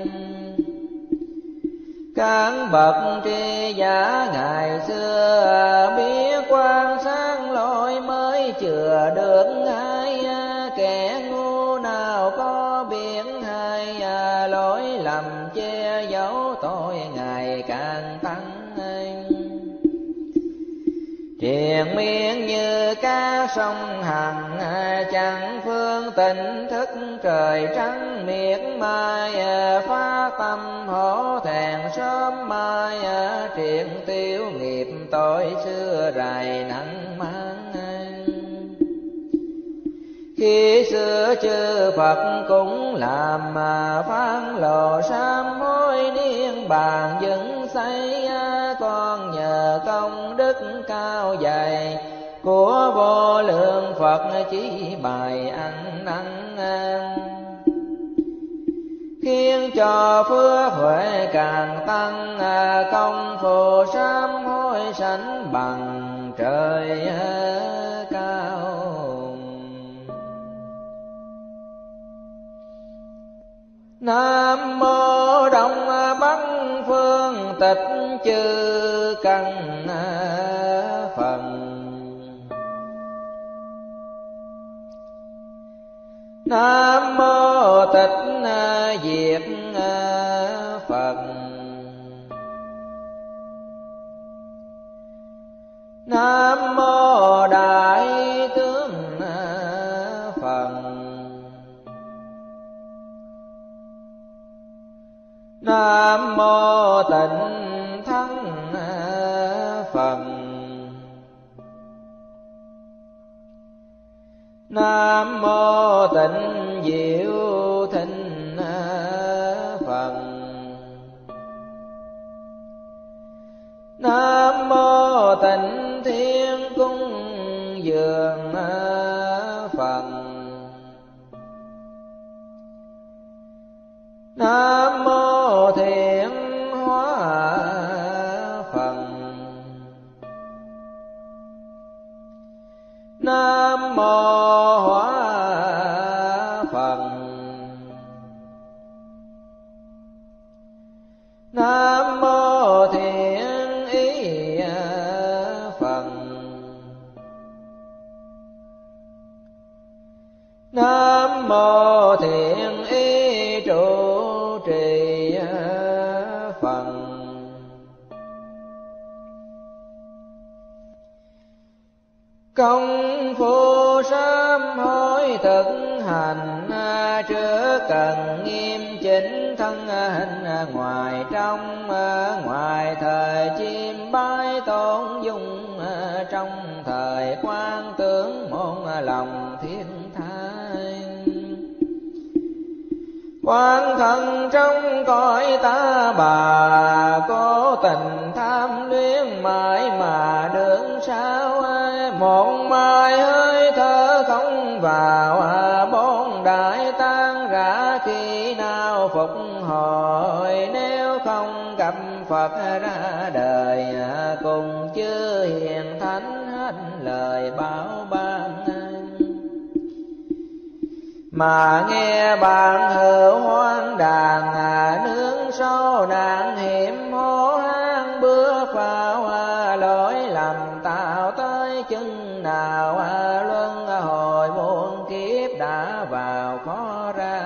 Các bậc tri giả ngày xưa biết quan sáng lỗi mới chừa được ai, kẻ ngu nào có biết hay, lỗi lầm che giấu tội ngày càng tăng. Triền miên như cá sông Hằng, chẳng phương tỉnh thức trời trắng miệt mai, phá tâm hổ thẹn sớm mai, triền tiêu nghiệp tội xưa rài nặng mang. Khi xưa chư Phật cũng làm mà phán lộ sám hối niên bàn dựng xây, con nhờ công đức cao dày của vô lượng Phật chỉ bài ăn năn, khiến cho phước huệ càng tăng, công phu sám hối sánh bằng trời cao. Nam mô Đông Bắc Phương Tịch Chư Căn Phật. Nam mô Tịch Diệt Phật. Nam mô Đại Tướng Phật. Nam mô Tịnh Thắng Phật. Nam mô Tịnh Diệu Thịnh Phật. Nam mô Tịnh Thiên Cung Dường Phật. Nam mô Thiện Hóa Phật. Nam mô Hóa Phật. Nam mô Thiện Ý Phật. Nam mô Thiện Ý trụ trì Phật. công phu sám hối thực hành, trước cần nghiêm chỉnh thân hình ngoài trong, ngoài thời chim bái tôn dung, trong thời quan tướng môn lòng thiên thái. Quan thân trong cõi ta bà, cố tình tham luyến mãi mà đường sao. Một mai hơi thở không vào, bốn đại tan rã khi nào phục hồi. Nếu không gặp Phật ra đời, cùng chư hiền thánh hết lời bảo ban. Mà nghe bạn hữu hoang đàn, nương sâu nạn hiểm hố hang bước vào. Lỗi lầm tạo tới chừng nào, luân hồi muôn kiếp đã vào khó ra.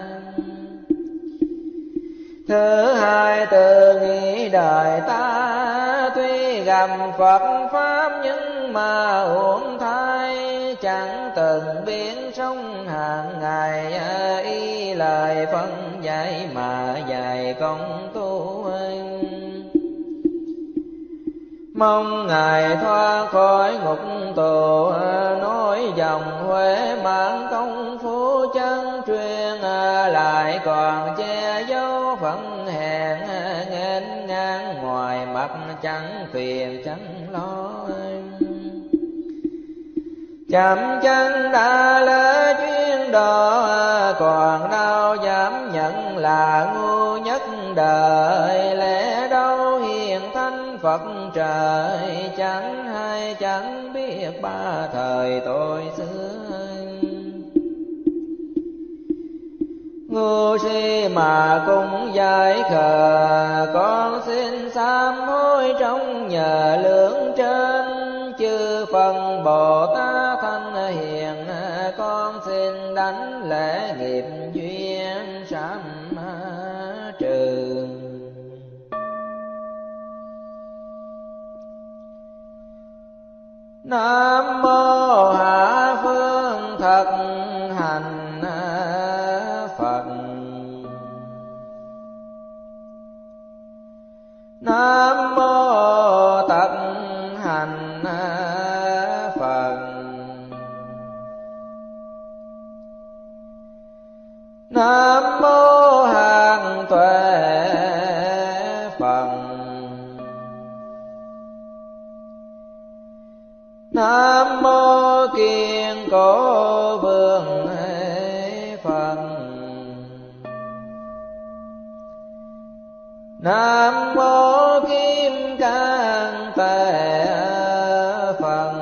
Thứ hai từ nghĩ đời ta, tuy gặp Phật Pháp nhưng mà uổng thay. Chẳng từng biến sống hàng ngày, y lời phân dạy mà dạy công tu. Mong Ngài thoát khỏi ngục tù, nói dòng Huệ mãn công phu chân truyền. Lại còn che giấu phận hèn, nghênh ngang ngoài mặt chẳng phiền chẳng lo. Chậm chân đã lỡ chuyên độ, còn đâu dám nhận là ngu nhất đời. Lẽ đâu hiền thánh Phật trời, chẳng hay chẳng biết ba thời tôi xưa. Ngu si mà cũng giải khờ, con xin sám hối trong nhờ lưỡng trên. Chư phần Bồ Tát thanh hiền, con xin đánh lễ nghiệp duyên sám trừ. Nam mô Hạ Phương Thật Hành Phật. Nam mô Tật Hành Phật. Nam mô Hàng Tuệ Phật. Nam mô Kiên Cố Vương Phật. Nam mô Kim Cang Tề Phật.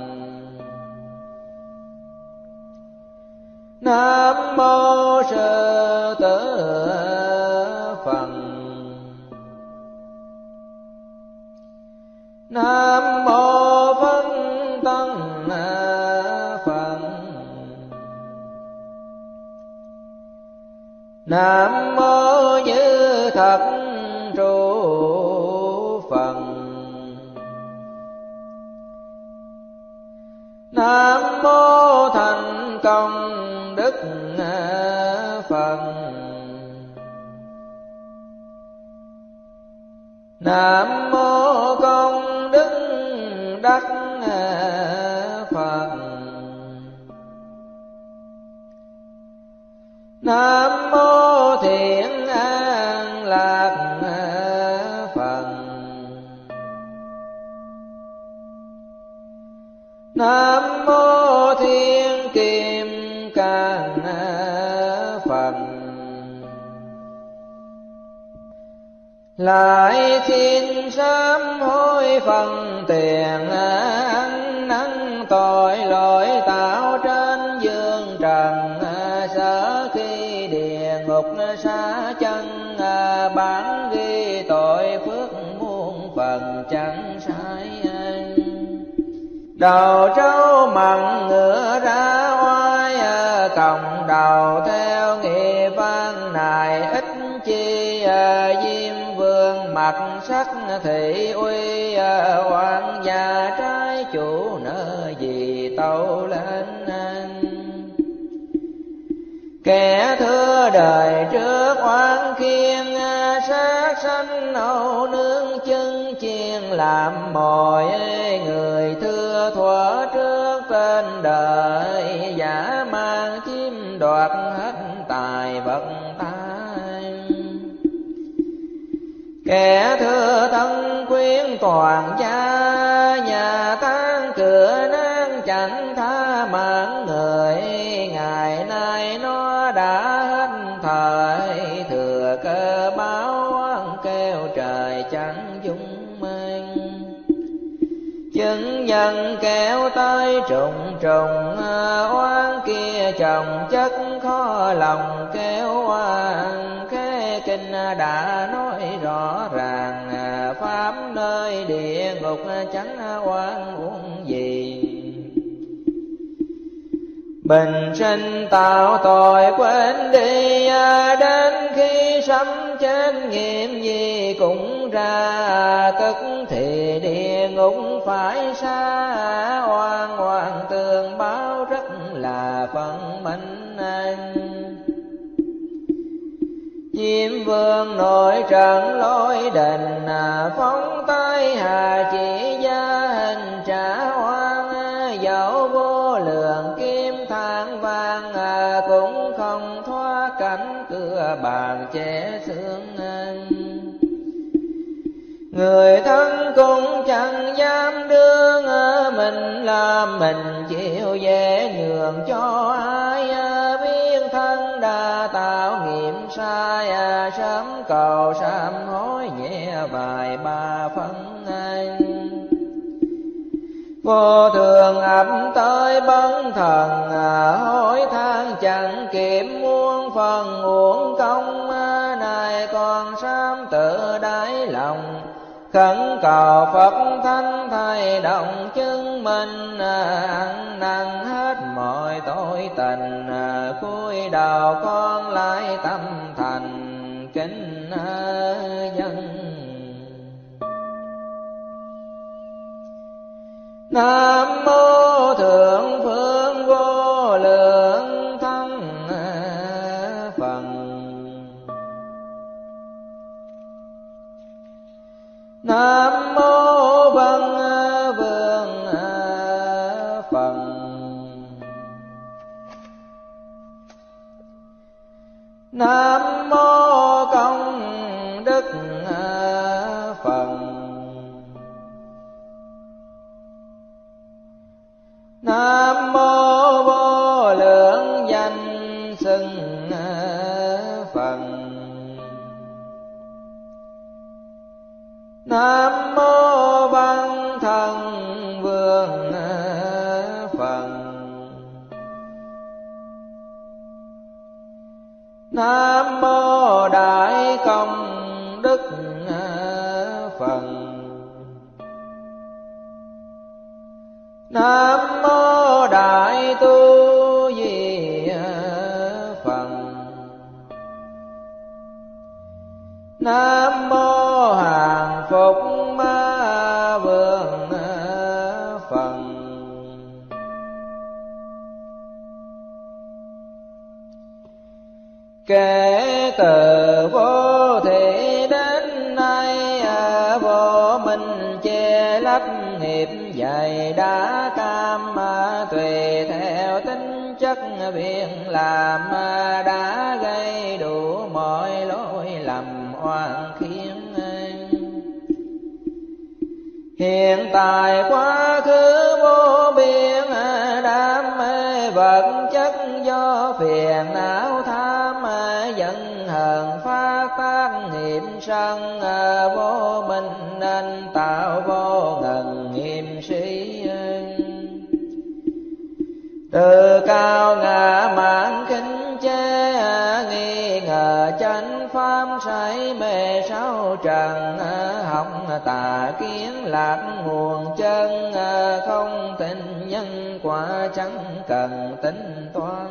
Nam mô Sư Tử Phật. Nam mô Phân Tân Phật. Nam mô Như Thật Trụ Phật. Nam mô Thành Công Đức Phật. Nam mô Công Đức Đắc Phật. Nam mô Thiện An Lạc Phật. Nam mô Thiên Kim Cang Phật. Lại xin sám hối phần tiền, ăn năn tội lỗi tạo trên dương trần. Sợ khi địa ngục xa chân, bản ghi tội phước muôn phần chẳng sai. Đầu trâu mặn ngựa ra oai, còng đầu theo nghiệp văn này ít chi. Diêm vương mặt sắc thị uy, hoàng gia trái chủ nợ gì cầu lên. Kẻ thưa đời trước oán khiên, sát sanh âu nương chân chiên làm mồi. Người thưa thuở trước trên đời, giả mang chiếm đoạt hết tài vật tai. Kẻ thưa thân quyến toàn gia, nhà tan cửa nát chẳng tha mạng người. Ngày nay nó đã hết thời, thừa cơ báo oán kêu trời chẳng dung mang. Chứng nhân kéo tới trùng trùng, oán kia chồng chất khó lòng kéo oan. Cái kinh đã nói rõ ràng, pháp nơi địa ngục chẳng oan uổng gì. Bình sinh tạo tội quên đi, đến khi sấm chết nghiệm gì cũng ra. Tức thì địa ngục phải xa, oan oan tương báo rất là phận mệnh anh. Diêm vương nội trận lối đình, phóng tay hà chỉ gia hình trả oan. Dẫu vô lượng kim than vàng, cũng không thoát cảnh cửa bàn che xương anh. Người thân cũng chẳng dám đương, mình làm mình chịu dễ nhường cho ai. Biết thân đã tạo nghiệp sai, sớm cầu sám hối nhẹ vài ba phân anh. Vô thường ập tới bấn thần, hối than chẳng kịp muôn phần uổng công. Này còn sám tự đáy lòng, khẩn cầu Phật Thánh thay động chứng minh. Ăn năn hết mọi tội tình, cúi đầu con lại tâm thành kính dân. Nam mô Thượng Phương Vô Lượng Thắng Phật. Nam mô Văn Vương Phật. Nam mô Công Đức Phật. Nam mô Vô Lượng Danh Xưng Phật. Nam mô Văn Thần Vương Phật. Nam mô Đại Công Đức Phật. Nam mô Đại Tu Di Phật. Nam mô Hàng Phục Ma Vương Phật. Kể từ vô thị đến nay, vô minh che lấp nghiệp dày đã cam. Tùy theo tính chất việc làm, đã gây đủ mọi lỗi lầm oan khiên. Hiện tại quá khứ vô biên, đam mê vật chất do phiền não tham. Giận hờn phát tác nghiệp sân, vô minh nên tạo vô ngần nghiệp sĩ. Từ cao ngã mạn khinh chê, nghi ngờ chánh pháp say mê sáu trần. Học tà kiến lạc nguồn chân, không tin nhân quả chẳng cần tính toán.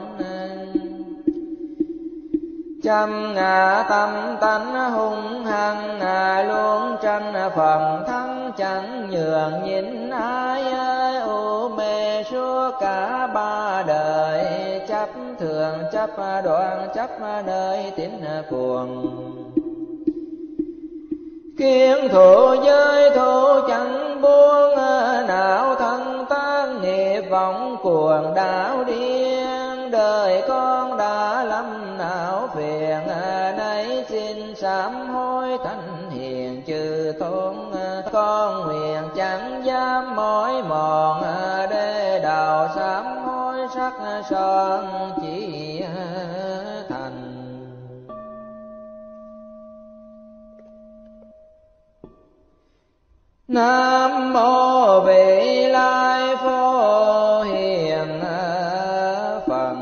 Trăm ngã tâm tánh hung hăng, luôn tranh phần thắng chẳng nhường nhịn ai. U mê suốt cả ba đời, chấp thường chấp đoạn chấp nơi tín cuồng. Kiến thụ giới thụ chẳng buông, não thân tan nghiệp vọng cuồng đảo điên. Đời con đã lâm não phiền, nay xin sám hối thánh hiền chư tôn. Con nguyện chẳng dám mỏi mòn, để đầu sám hối sắc son chỉ thành. Nam mô Vị Lai Phổ Hiền Phật.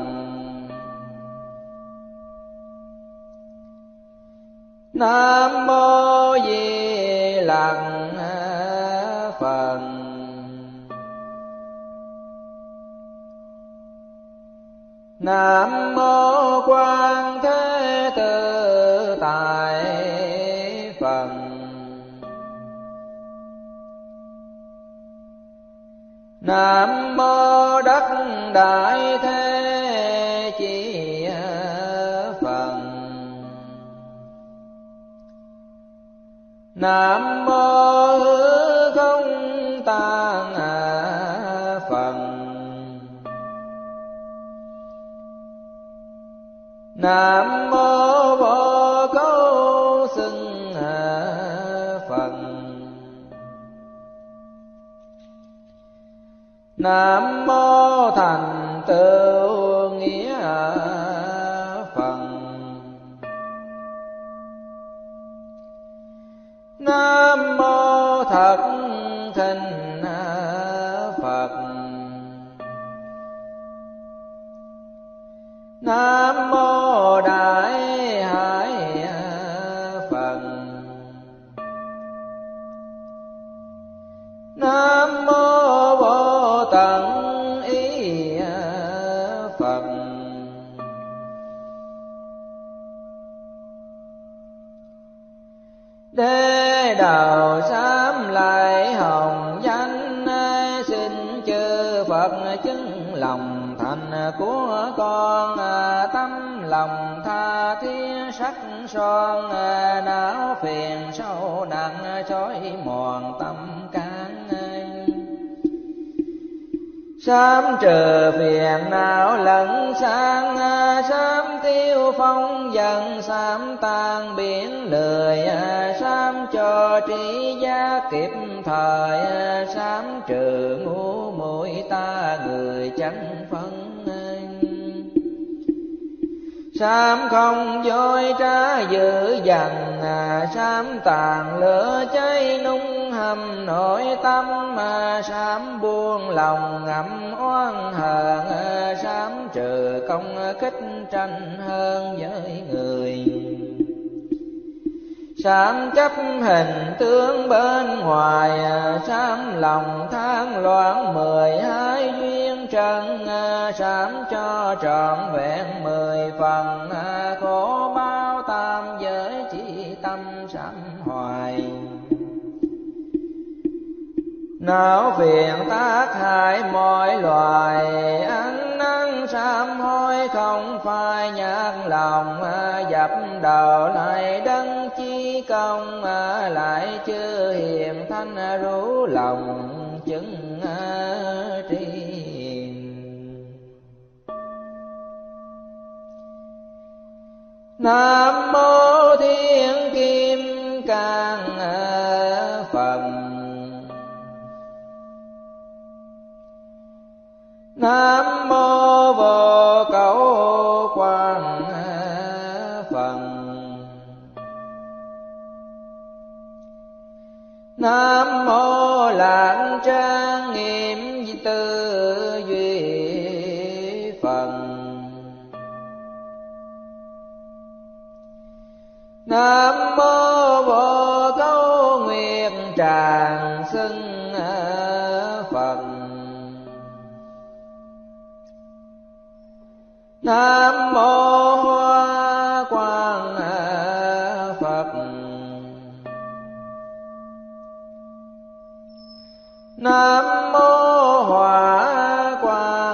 Nam mô Di Lặc Phật. Nam mô Quan Thế Tự Tại Phật. Nam mô Đất Đại Thế Chí Phật. Nam mô Hư Không Tạng Phật. Nam mô Vô Cấu Xưng Phật. Nam mô Thành Tựu Nghĩa Phật. Nam mô Thật Thinh Phật. Nam mô Đại Hải Phật. Nam mô Vô Tận Ý Phật. Đế đầu sám lại hồng danh, xin chư Phật chứng lòng thành của con. Tâm lòng tha thiết sắc son, não phiền sâu nặng trói mòn tâm can. Sám trừ phiền não lẫn sang, sám tiêu phong dần, sám tan biển lười, sám cho trí giác kịp thời, sám trừ ngu muội ta người chẳng phân. Sám không dối trá dữ dằn, sám tàn lửa cháy nung hầm nội tâm. Sám buông lòng ngậm oan hờn, sám trừ công kích tranh hơn với người. Sám chấp hình tướng bên ngoài, sám lòng than loạn mười hai duyên trần. Sám cho trọn vẹn mười phần, khổ bao tam giới chỉ tâm sám hoài. Não phiền tác hại mọi loài, ăn năn sám hối không phai nhạt lòng. Dập đầu lại đấng chí công, lại chư hiền thanh rủ lòng chứng tri. Nam mô Thiên Kim Cang Phật. Nam mô Vô Cấu Quan Phật. Nam mô Lạng Trang Nghiêm Tư Duy Phật. Nam mô Vô Cấu Nguyệt Tràng Xưng Phật. Nam mô Hoa Quang Phật. Nam mô Hỏa Quang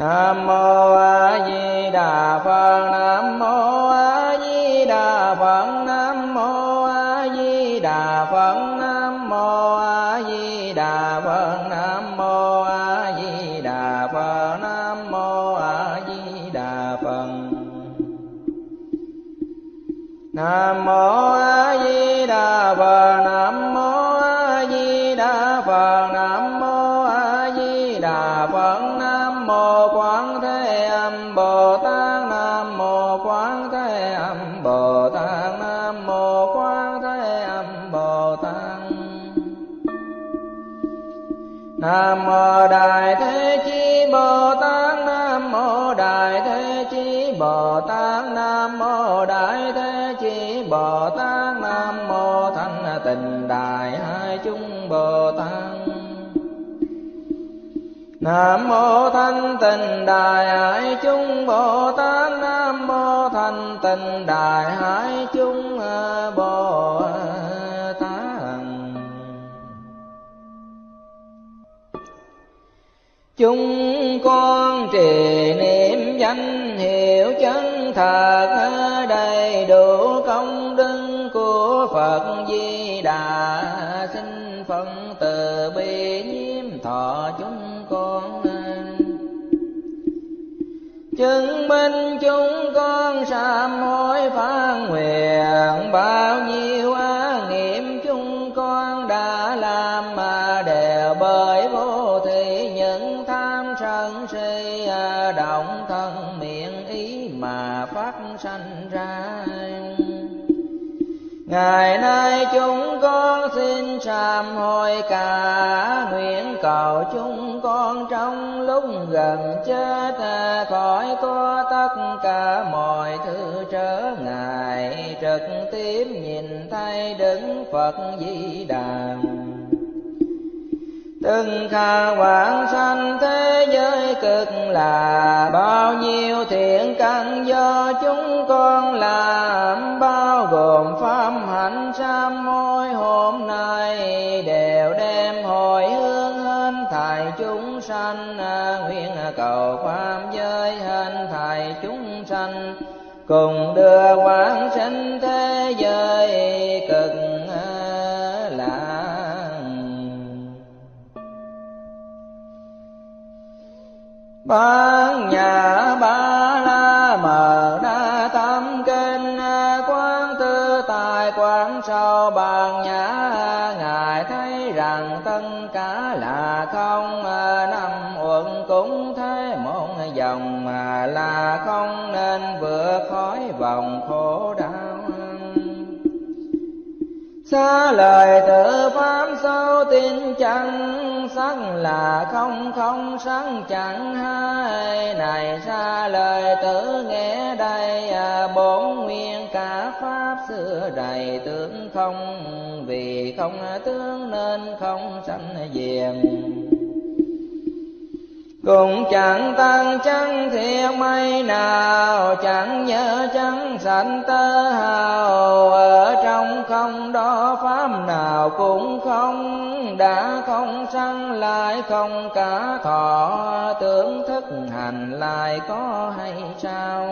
Nam mô A Di Đà Phật. Nam mô A Di Đà Phật. Nam mô A Di Đà Phật. Nam mô A Di Đà Phật. Nam mô A Di Đà Phật. Nam mô A Di Đà Phật. Nam mô A Di Đà Phật. Nam mô A Di Đà Phật. Nam mô A Di Đà Phật. Nam mô Quán Thế Âm Bồ Tát. Nam mô Quán Thế Âm Bồ Tát. Nam mô Quán Thế Âm Bồ Tát. Nam mô Đại Thế Chí Bồ Tát. Nam mô Đại Thế Chí Bồ Tát. Nam mô Đại Thế Chí Bồ Tát. Nam mô Thanh Tịnh Đại Hải Chúng Bồ Tát. Nam mô Thanh Tịnh Đại Hải Chúng Bồ Tát. Nam mô Thanh Tịnh Đại Hải Chúng Bồ Tát. Chúng con trì niệm danh hiệu chân thật, đầy đủ công đức của Phật Di Đà. Xin Phật từ bi nhiễm thọ chúng con, chứng minh chúng con sám hối phán nguyện. Bao nhiêu ác nghiệp chúng con đã làm mà đều bởi vô thị những tham sân si động thân miệng ý mà phát sanh ra. Ngày nay chúng con xin sám hối cả, nguyện cầu chúng con trong lúc gần chết khỏi có tất cả mọi thứ trở ngại, trực tiếp nhìn thấy Đức Phật Di Đà. Từng khả quảng sanh thế giới cực là, bao nhiêu thiện căn do chúng con làm, bao gồm pháp hạnh sám hối hôm nay đều đem hồi hướng hên thảy chúng sanh. Nguyện cầu pháp giới hên thảy chúng sanh, cùng đưa quảng sinh thế giới cực lạc. Bát Nhã Ba La Mật Đa Tâm Kinh, quán tư tài quán sâu bát nhã. Ngài thấy rằng tất cả là không, năm uẩn cũng thế một dòng mà là không, nên vượt khỏi vòng khổ đau. Xa lời tự pháp sâu tin chẳng, sắc là không không sắc chẳng hai. Này xa lời tự nghe đây, bốn nguyên cả pháp xưa đầy tướng không. Vì không tướng nên không sanh diệm, cũng chẳng tăng chẳng thiệt mây nào, chẳng nhớ chẳng sanh tơ hào. Ở trong không đó pháp nào cũng không, đã không sanh lại không cả thọ. Tưởng thức hành lại có hay sao?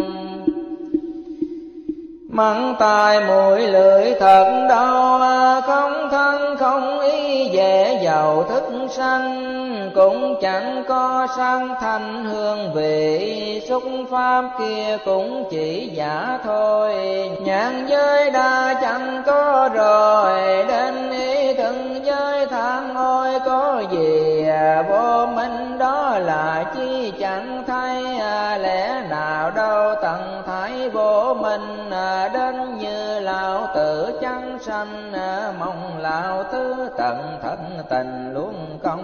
Mắng tai mũi lưỡi thật đau, không thân không ý dễ giàu thức sanh. Cũng chẳng có sang thanh hương vị, xúc pháp kia cũng chỉ giả thôi. Nhãn giới đa chẳng có rồi, đến ý thân giới than ôi có gì. Vô minh đó là chi chẳng thấy, lẽ nào đâu tận thấy vô minh. Đến như lão tử chẳng sanh, mong lão tứ tận thân tình luôn công.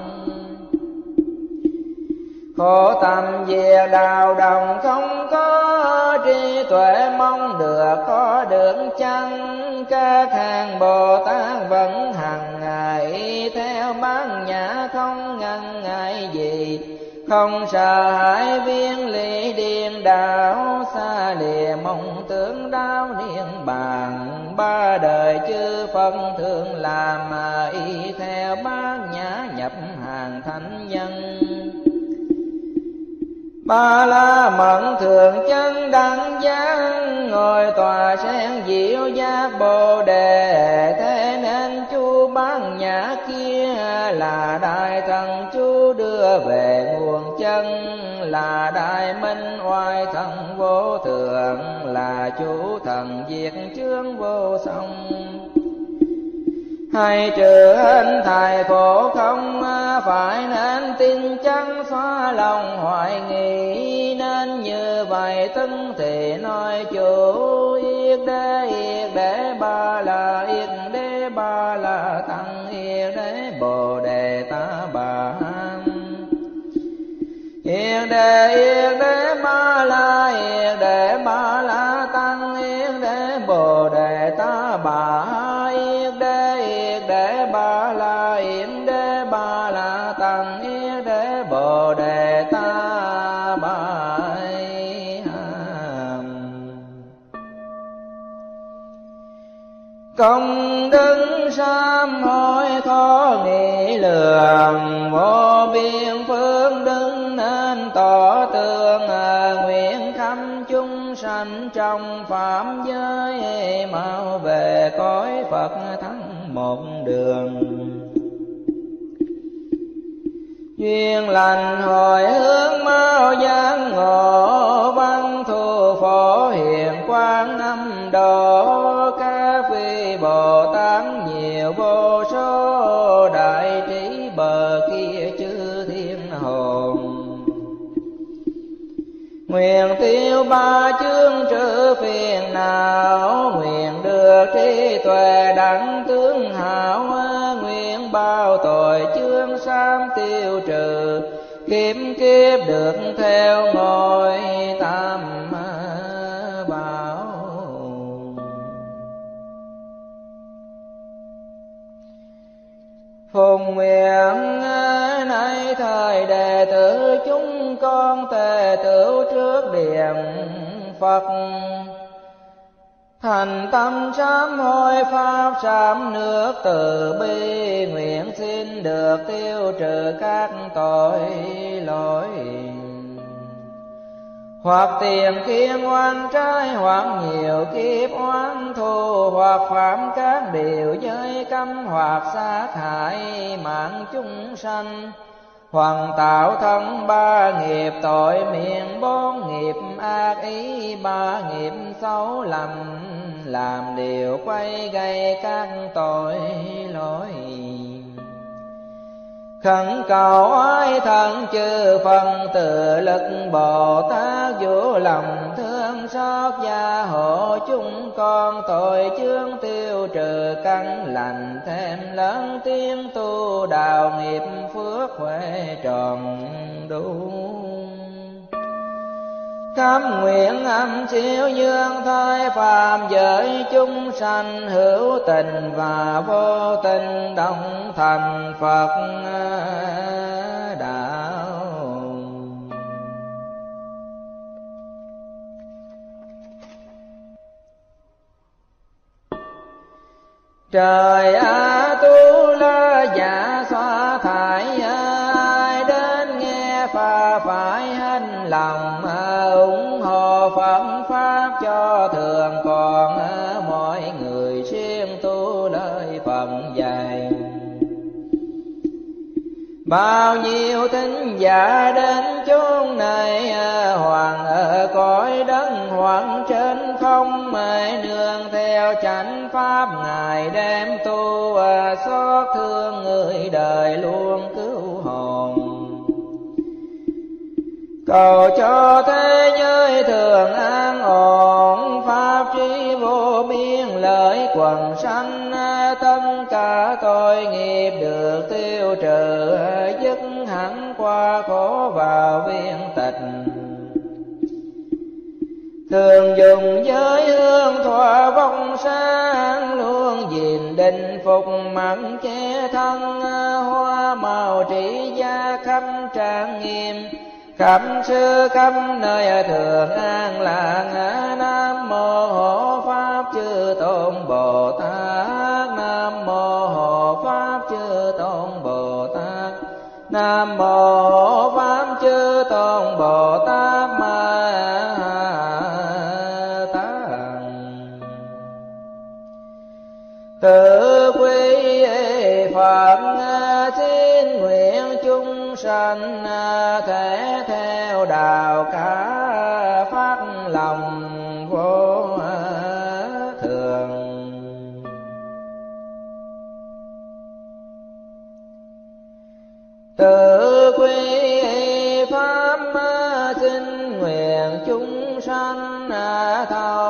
Khổ tâm về đạo đồng không có trí tuệ, mong được có được chăng. Các hàng Bồ Tát vẫn hằng ngày theo bát nhã, không ngần ngại gì. Không sợ hãi viên lý điên đảo, xa lìa mong tưởng đau niết bàn. Ba đời chư Phật thường làm mà y theo bát nhã, nhập hàng thánh nhân. Ba la mẫn thường chân đẳng giác, ngồi tòa sen diệu giác bồ đề. Thế nên chú bán nhã kia là đại thần chú đưa về nguồn chân, là đại minh oai thần vô thượng, là chú thần diệt chướng vô song. Hay trừ hình thầy khổ không phải, nên tin chắn xóa lòng hoài nghi. Nên như vậy tấn thì nói chủ yết đế yết đế ba la yết đế ba la tăng yết đế bồ đề ta bà. Yết đế yết đế ba la yết đế ba la tăng yết đế bồ đề ta bà. Yết đế yết đế ba la yết đế ba la tăng yết đế bồ đề ta bà. Công đức sám hối khó nghĩ lường, vô biên phương đức nên tỏ tường. Nguyện khắp chúng sanh trong phạm giới, mau về cõi Phật thắng một đường. Duyên lành hồi hướng mau giác ngộ, văn thù phổ hiền quang âm độ. Các vị Bồ Tát nhiều vô số, đại trí bờ kia chư thiên hồn. Nguyện tiêu ba chướng trừ phiền não, nguyện được trí tuệ đẳng tướng hảo. Nguyện bao tội chướng sám tiêu trừ, kiếp kiếp được theo ngôi tam bảo. Phùng nguyện nay thời đệ tử chúng con tề tửu trước điện Phật, thành tâm sám hối pháp sám nước từ bi. Nguyện xin được tiêu trừ các tội lỗi, hoặc tiền kiên oan trái, hoặc nhiều kiếp oán thù, hoặc phạm các điều giới cấm, hoặc sát hại mạng chúng sanh, hoặc tạo thân ba nghiệp tội miệng, bốn nghiệp ác ý, ba nghiệp xấu lầm, làm điều quay gây các tội lỗi. Khẩn cầu oai thần chư phần từ lực Bồ Tát, vũ lòng thương xót gia hộ chúng con. Tội chướng tiêu trừ căn lành, thêm lớn tiếng tu đạo nghiệp phước huệ tròn đủ. Cam nguyện âm siêu dương thai phàm giới chúng sanh, hữu tình và vô tình đồng thành Phật đạo. Trời A Tu La dạ xoa thải, ai đến nghe phà phải hành lòng. Ủng hộ Phật Pháp cho thường còn, mọi người siêng tu lời Phật dạy. Bao nhiêu thính giả đến chốn này, hoàng ở cõi đất hoặc trên không. Nương theo chánh pháp Ngài đem tu, xót thương người đời luôn cứu hồn. Cầu cho thế giới thường an ổn, pháp trí vô biên lợi quần sanh. Tất cả tội nghiệp được tiêu trừ, dứt hẳn qua khổ vào viên tịch. Thường dùng giới hương thọ vong sáng, luôn gìn định phục mặt che thân. Hoa màu trị gia khắp trang nghiêm, khắp xứ khắp nơi thường an lạc. Nam mô hộ pháp chư tôn Bồ Tát, nam mô hộ pháp chư tôn Bồ Tát, nam mô hộ pháp chư tôn Bồ Tát Ma Tát. Tự quy Phật xin nguyện chúng sanh thể theo đạo cả phát lòng vô thường. Tự quy Pháp xin nguyện chúng sanh thọ